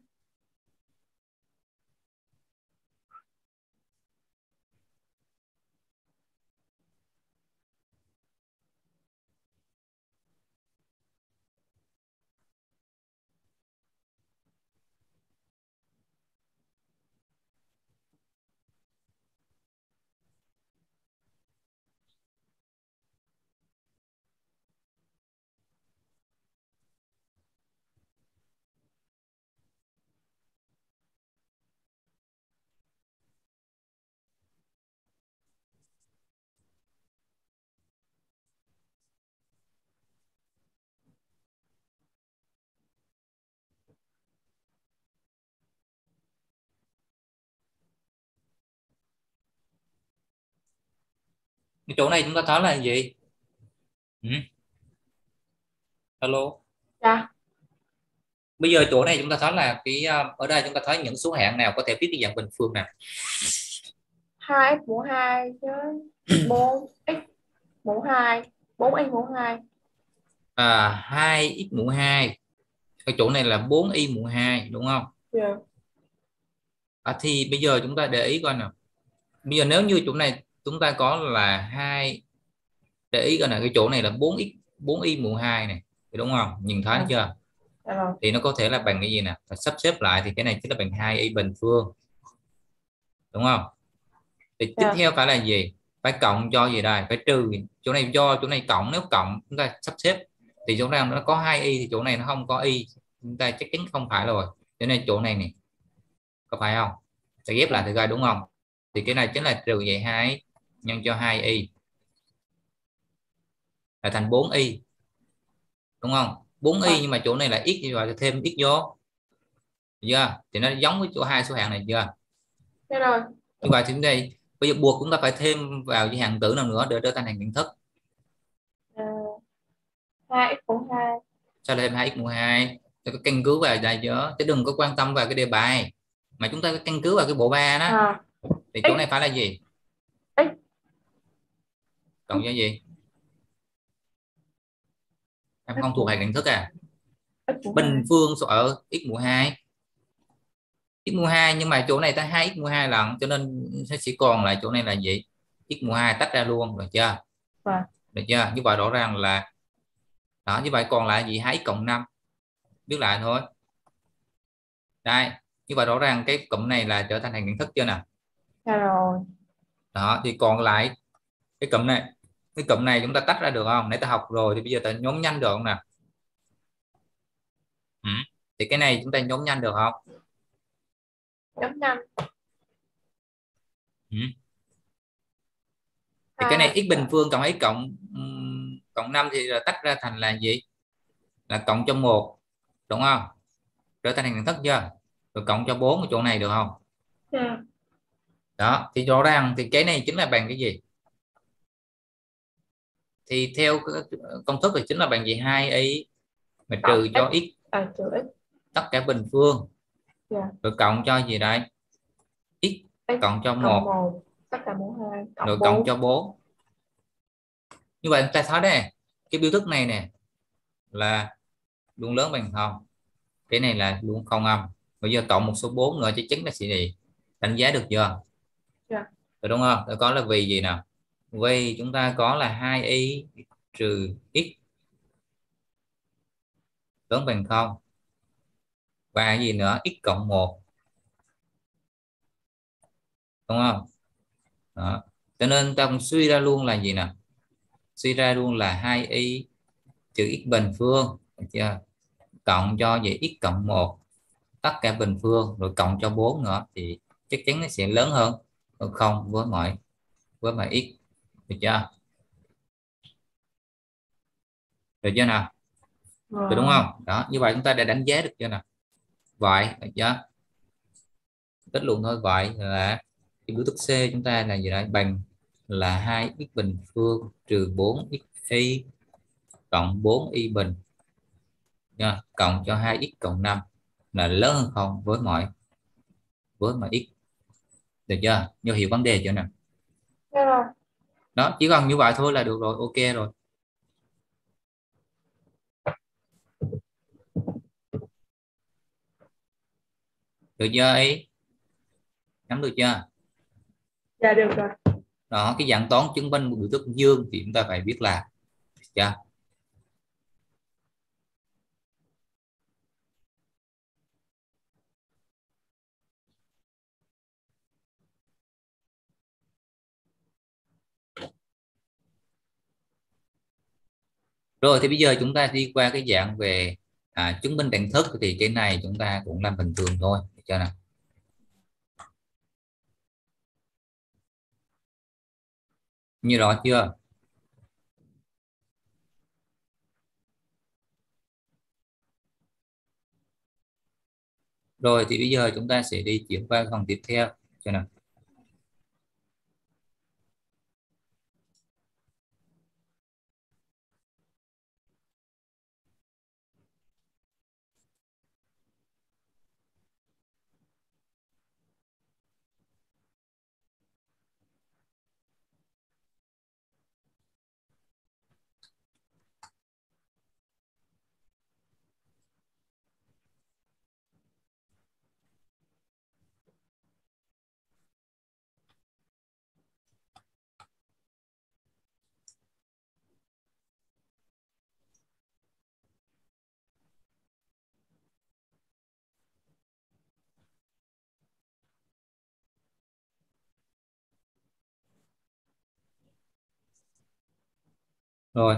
Cái chỗ này chúng ta nói là gì? Ừ? Hello. Dạ. Bây giờ chỗ này chúng ta nói là cái ờ, ở đây chúng ta thấy những số hạng nào có thể viết cái dạng bình phương nào? Hai x mũ hai chứ bốn x mũ hai, bốn y mũ hai. À, hai x mũ hai, cái chỗ này là bốn y mũ hai đúng không? Dạ. À, thì bây giờ chúng ta để ý coi nào. Bây giờ nếu như chỗ này chúng ta có là hai, để ý coi nào, cái chỗ này là bốn x bốn y mũ hai này đúng không? Nhìn thấy Dạ. chưa? Dạ vâng. Thì nó có thể là bằng cái gì nè? Phải sắp xếp lại thì cái này chính là bằng hai y bình phương đúng không? Thì tiếp Dạ. theo phải là gì? Phải cộng cho gì đây? Phải trừ chỗ này, do chỗ này cộng, nếu cộng chúng ta sắp xếp thì chỗ này nó có hai y thì chỗ này nó không có y, chúng ta chắc chắn không phải rồi. Cho nên chỗ này nè, có phải không? Sẽ ghép lại Dạ. thì ra đúng không? Thì cái này chính là trừ vậy hai nhân cho hai y là thành bốn y đúng không? bốn y Dạ. nhưng mà chỗ này là x, rồi thêm x vô, được chưa? Thì nó giống với chỗ hai số hạng này chưa? Thế rồi. Như vậy thì đây bây giờ buộc chúng ta phải thêm vào cái hạng tử nào nữa để trở thành hàng kiến thức. À, hai x mũ hai. Sao thêm hai x mũ hai? Tôi có căn cứ vào đây chứ chứ đừng có quan tâm vào cái đề bài, mà chúng ta có căn cứ vào cái bộ ba đó. À, Thì chỗ này x phải là gì? x Cộng với gì? Em x không thuộc mũ hàng kiến thức à? x mũ hai. Bình phương số ở x mũ hai, x mũ hai, nhưng mà chỗ này ta hai x mũ hai lần cho nên nó chỉ còn lại chỗ này là gì? X mũ hai tách ra luôn, được chưa? Và Được chưa? Như vậy rõ ràng là đó, như vậy còn lại gì? Hai x cộng năm, biết lại thôi. Đây, như vậy rõ ràng cái cụm này là trở thành hàng kiến thức chưa nè? thế rồi. Đó thì còn lại cái cụm này, cái cụm này chúng ta tách ra được không? Nãy ta học rồi thì bây giờ ta nhóm nhanh được không nè? Ừ. Thì cái này chúng ta nhóm nhanh được không? Chấm năm. Ừ. Thì cái này Hai x bình phương cộng x cộng ừm, cộng năm thì là tách ra thành là gì? Là cộng cho một, đúng không? Trở thành hàng kiến thức chưa? Rồi cộng cho bốn ở chỗ này được không? yeah. Đó thì rõ ràng thì cái này chính là bằng cái gì? Thì theo cái công thức thì chính là bằng gì? Hai y mà Cộng trừ x cho x à, trừ x. tất cả bình phương, Yeah. rồi cộng cho gì đây? X X cộng cho cộng một, một tất cả mũ hai rồi cộng cộng cho bốn. bốn. Như vậy ta thấy đây, cái biểu thức này nè là luôn lớn bằng không, cái này là luôn không âm. Bây giờ cộng một số bốn nữa chắc chắn là sẽ gì? Đánh giá được chưa? Yeah. Rồi đúng không? Rồi có là vì gì nào? Vì chúng ta có là hai y trừ x lớn bằng không, và gì nữa? X cộng một, đúng không? Đó. Cho nên ta cũng suy ra luôn là gì nè? Suy ra luôn là hai y trừ x bình phương, được chưa? Cộng cho gì? X cộng một tất cả bình phương, rồi cộng cho bốn nữa thì chắc chắn nó sẽ lớn hơn không với mọi với mọi x, được chưa? Được chưa nào? Được đúng Rồi. không? Đó, như vậy chúng ta đã đánh giá được chưa nào? Vậy được chưa? Kết luận thôi, vậy là cái biểu thức C chúng ta là gì đấy? Bằng là hai x bình phương trừ bốn x y cộng bốn y bình nha, cộng cho hai x cộng năm là lớn hơn không với mọi với mọi x, được chưa? Như hiểu vấn đề chưa nào? Thế rồi. Đó, chỉ cần như vậy thôi là được rồi, ok rồi. Được chưa ý? Nắm được chưa? Dạ được rồi. Đó, cái dạng toán chứng minh một biểu thức dương thì chúng ta phải biết là, được chưa? Rồi thì bây giờ chúng ta đi qua cái dạng về à, chứng minh đẳng thức, thì cái này chúng ta cũng làm bình thường thôi, được chưa nào? Như rõ chưa? Rồi thì bây giờ chúng ta sẽ đi chuyển qua phần tiếp theo cho nào. Rồi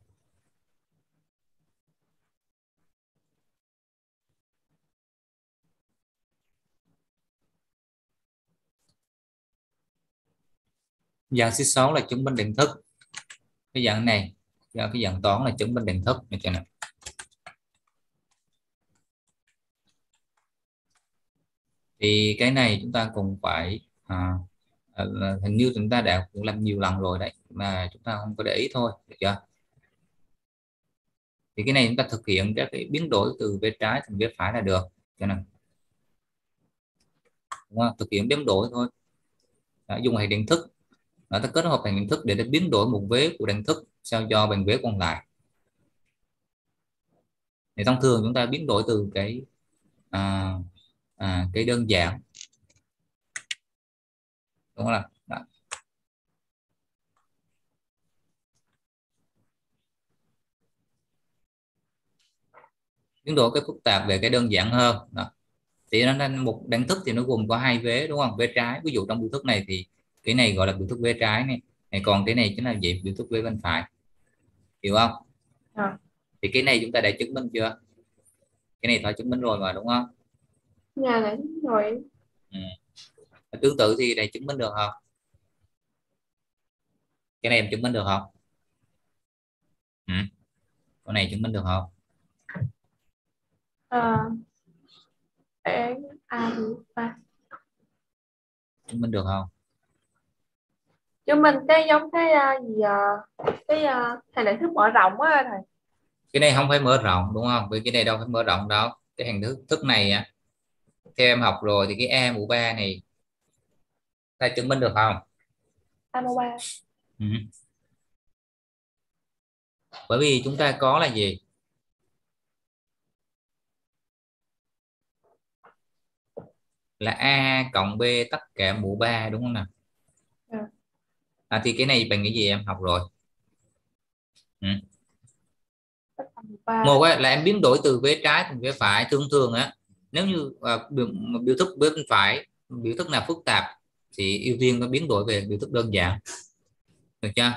dạng số sáu là chứng minh đẳng thức. Cái dạng này do cái dạng toán là chứng minh đẳng thức này cho nào. Thì cái này chúng ta cùng phải à, à, hình như chúng ta đã cũng làm nhiều lần rồi đấy mà chúng ta không có để ý thôi, được chưa? Thì cái này chúng ta thực hiện các cái biến đổi từ vế trái thành vế phải là được, cho nên đúng không? Thực hiện biến đổi thôi. Đó, dùng hệ điện thức. Đó, ta kết hợp hệ điện thức để ta biến đổi một vế của điện thức sao cho bằng vế còn lại. Thì thông thường chúng ta biến đổi từ cái à, à, cái đơn giản, đúng không? Đó. Biến đổi cái phức tạp về cái đơn giản hơn. Đó. Thì nó nên một đẳng thức thì nó gồm có hai vế, đúng không? Vế trái, ví dụ trong biểu thức này thì cái này gọi là biểu thức vế trái này, này còn cái này chính là gì? Biểu thức vế bên phải, hiểu không? À, Thì cái này chúng ta đã chứng minh chưa? Cái này thôi chứng minh rồi mà, đúng không? nhà đấy rồi. Ừ. Tương tự thì này chứng minh được không? Cái này em chứng minh được không? Ừ. Con này chứng minh được không? À, em a mũ ba. Chứng minh được không? Chúng mình cái giống cái à, gì à, cái à, thầy lại thức mở rộng á thầy. Cái này không phải mở rộng, đúng không? Vì cái này đâu phải mở rộng đâu. Cái hình thức thức này á, theo em học rồi thì cái a mũ ba này ta chứng minh được không? A mũ ba. Ừ. Bởi vì chúng ta có là gì? Là a cộng b tất cả mũ ba, đúng không nào? À, À, thì cái này bằng cái gì em học rồi? Ừ. tất cả mũ ba. Một á, là em biến đổi từ vế trái thành vế phải. Thường thường á, nếu như à, biểu, biểu thức bên phải, biểu thức nào phức tạp thì ưu tiên nó biến đổi về biểu thức đơn giản, được chưa?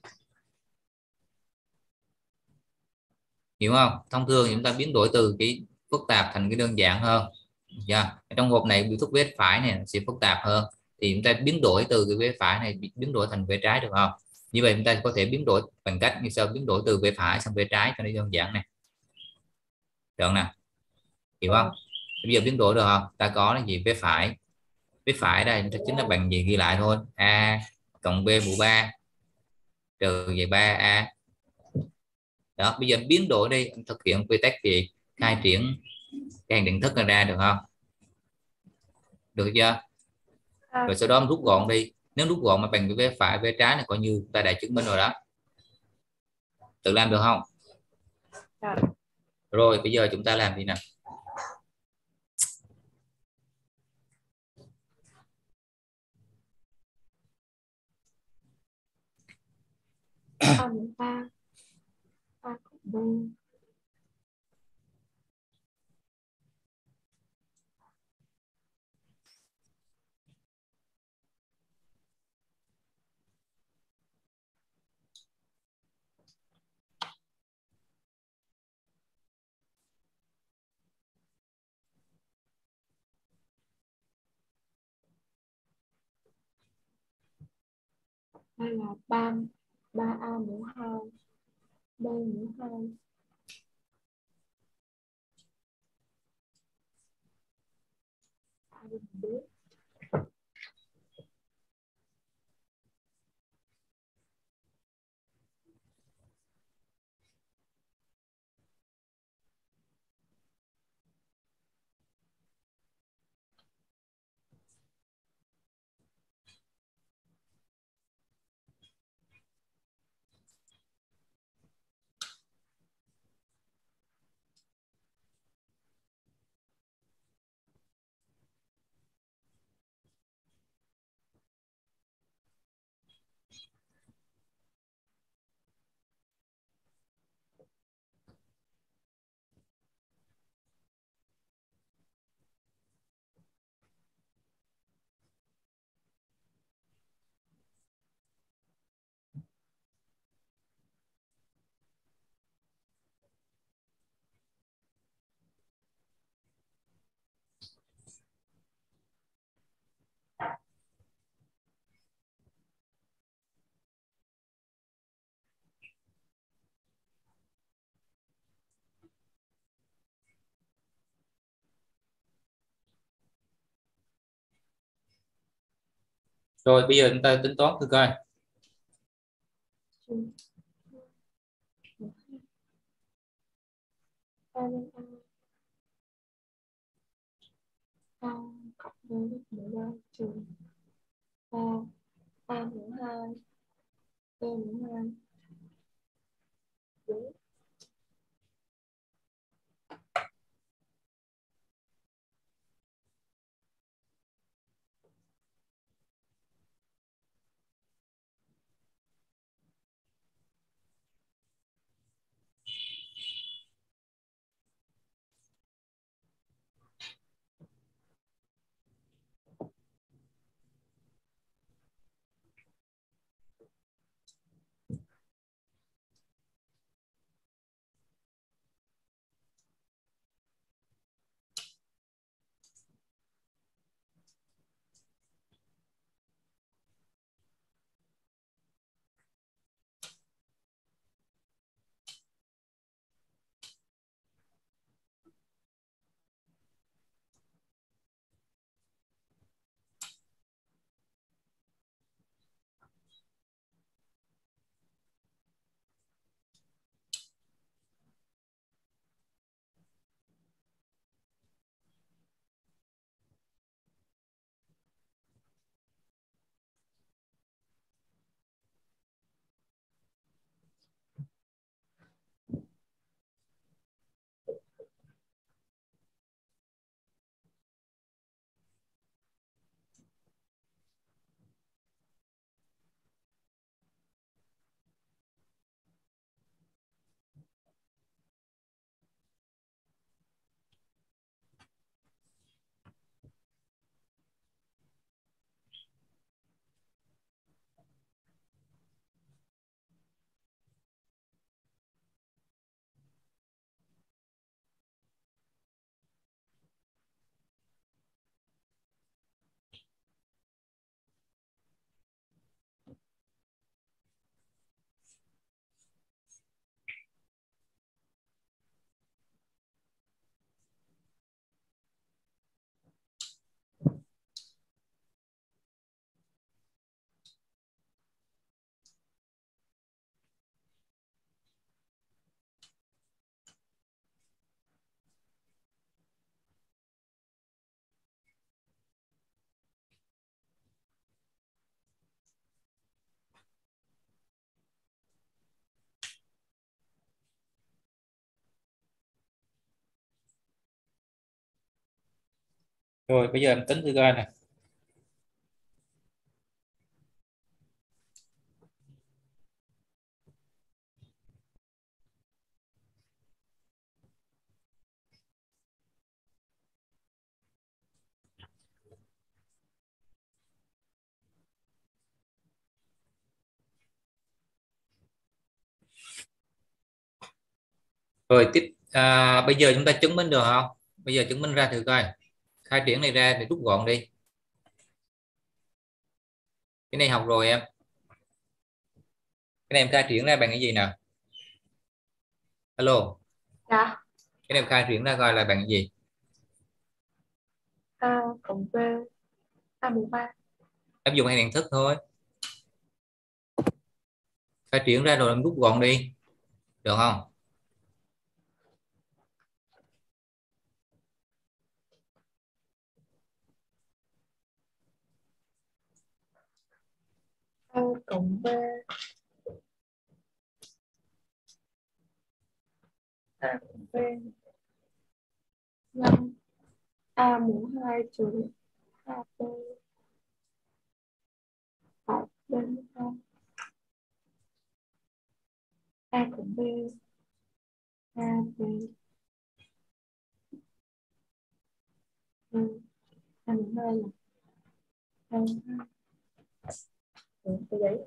Hiểu không? Thông thường chúng ta biến đổi từ cái phức tạp thành cái đơn giản hơn, được chưa? Trong hộp này biểu thức vế phải này sẽ phức tạp hơn, thì chúng ta biến đổi từ cái vế phải này biến đổi thành vế trái, được không? Như vậy chúng ta có thể biến đổi bằng cách như sau: biến đổi từ vế phải sang vế trái cho nó đơn giản này, được nè, hiểu không? Rồi. Bây giờ biến đổi được không? Ta có là gì? Vế phải, vế phải đây chúng ta chính là bằng gì? Ghi lại thôi: a cộng b mũ ba trừ về ba a. Đó, bây giờ biến đổi đi, em thực hiện quy tắc gì? Khai triển cái hàng điện thức này ra, được không? Được chưa? À, Rồi sau đó em rút gọn đi, nếu rút gọn mà bằng cái vế phải vế trái này coi như ta đã chứng minh rồi đó. Tự làm được không? rồi. Rồi bây giờ chúng ta làm gì nè? A mũ ba. A cộng b. Đây là ba ba a mũ hai, b mũ hai. A mũ bốn. Rồi bây giờ chúng ta tính toán thử coi. trừ a nhân a, a cộng với mũ ba trừ a, a mũ hai, b mũ hai. Đúng. Rồi bây giờ em tính thử coi nè. Rồi tiếp à, bây giờ chúng ta chứng minh được không? Bây giờ chứng minh ra thử coi. Khai triển này ra để rút gọn đi. Cái này học rồi em. Cái này em khai triển ra bằng cái gì nào? Alo. Dạ. Cái này em khai triển ra coi là bằng cái gì? A cộng b, a mũ ba. Áp dụng hai đẳng thức thôi. Khai triển ra rồi em rút gọn đi. Được không? A cộng b, a cộng b nhân a mũ hai trừ a b cộng b mũ hai. A cộng b, a b, ừ. A mũ hai là a mũ hai. Ừ, cái giấy.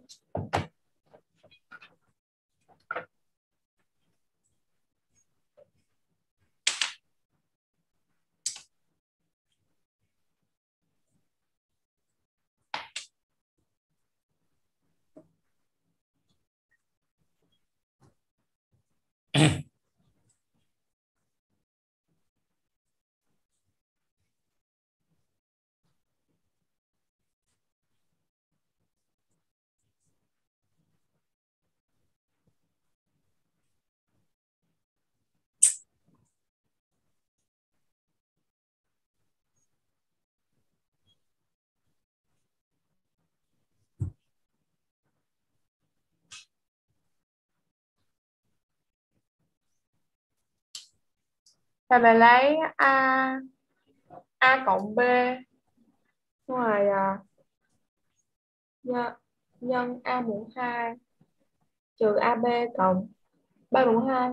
Rồi mình lấy A A cộng B, xong rồi à, nhân, nhân A mũ hai trừ a bê cộng B mũ hai.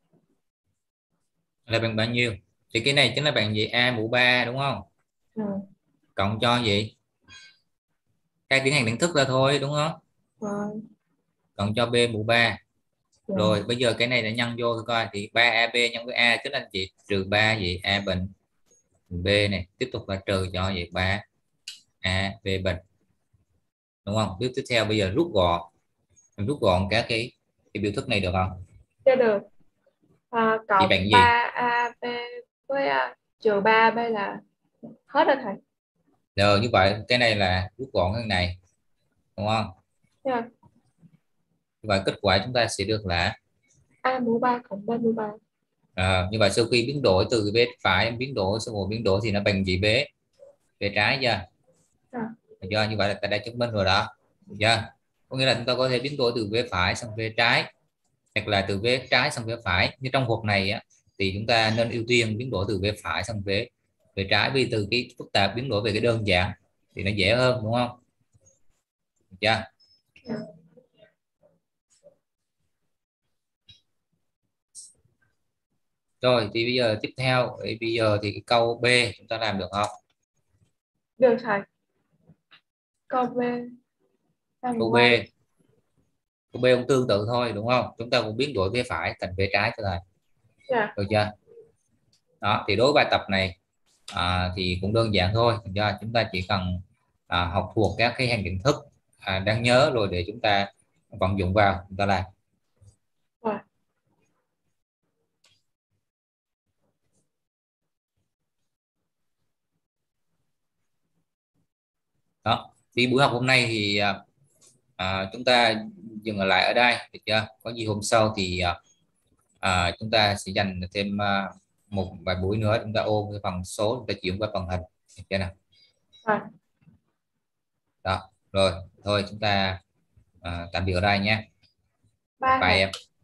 là bằng bao nhiêu? Thì cái này chính là bằng gì? A mũ ba đúng không? Ừ. Cộng cho gì? Cái tiến hành đánh thức ra thôi đúng không? Rồi. Cộng cho B mũ ba. Rồi. Rồi bây giờ cái này đã nhân vô thôi coi, thì ba a bê nhân với A chính là gì? Trừ ba gì? A bình B này, tiếp tục là trừ cho gì? ba a bê bình, đúng không? Bước tiếp theo bây giờ rút gọn, mình rút gọn các cái cái biểu thức này được không? Chưa được. À, Thì cộng bằng gì? ba a bê với à, trừ ba a bê là hết rồi thầy. Rồi như vậy cái này là rút gọn cái này đúng không? Rồi. Như vậy kết quả chúng ta sẽ được là A mũ ba cộng B mũ ba. à, như vậy sau khi biến đổi từ bên phải em biến đổi xong rồi biến đổi thì nó bằng gì? B B trái chưa? À, Được chưa? Như vậy là ta đã chứng minh rồi đó. Được chưa? Có nghĩa là chúng ta có thể biến đổi từ bên phải sang bên trái, hoặc là từ bên trái sang bên phải. Như trong cuộc này á, thì chúng ta nên ưu tiên biến đổi từ bên phải sang bên bên trái, vì từ cái phức tạp biến đổi về cái đơn giản thì nó dễ hơn đúng không? Được chưa? Rồi thì bây giờ tiếp theo thì bây giờ thì cái câu B chúng ta làm được không? được thầy. Câu B A Câu mũ B, ba. câu B cũng tương tự thôi đúng không? Chúng ta cũng biến đổi bên phải thành bên trái thôi. Dạ. Được chưa? Đó thì đối với bài tập này à, thì cũng đơn giản thôi. Được chưa? Chúng ta chỉ cần à, học thuộc các cái hàng kiến thức à, đáng nhớ rồi để chúng ta vận dụng vào chúng ta làm. Rồi. Đó thì buổi học hôm nay thì à, à, chúng ta dừng lại ở đây. Được chưa? Có gì hôm sau thì à, à, chúng ta sẽ dành thêm à, một vài buổi nữa chúng ta ôn cái phần số, chúng ta chuyển qua phần hình. Được chưa nào? Rồi. Đó rồi thôi chúng ta à, tạm biệt ở đây nhé. Ba Bye thầy. em.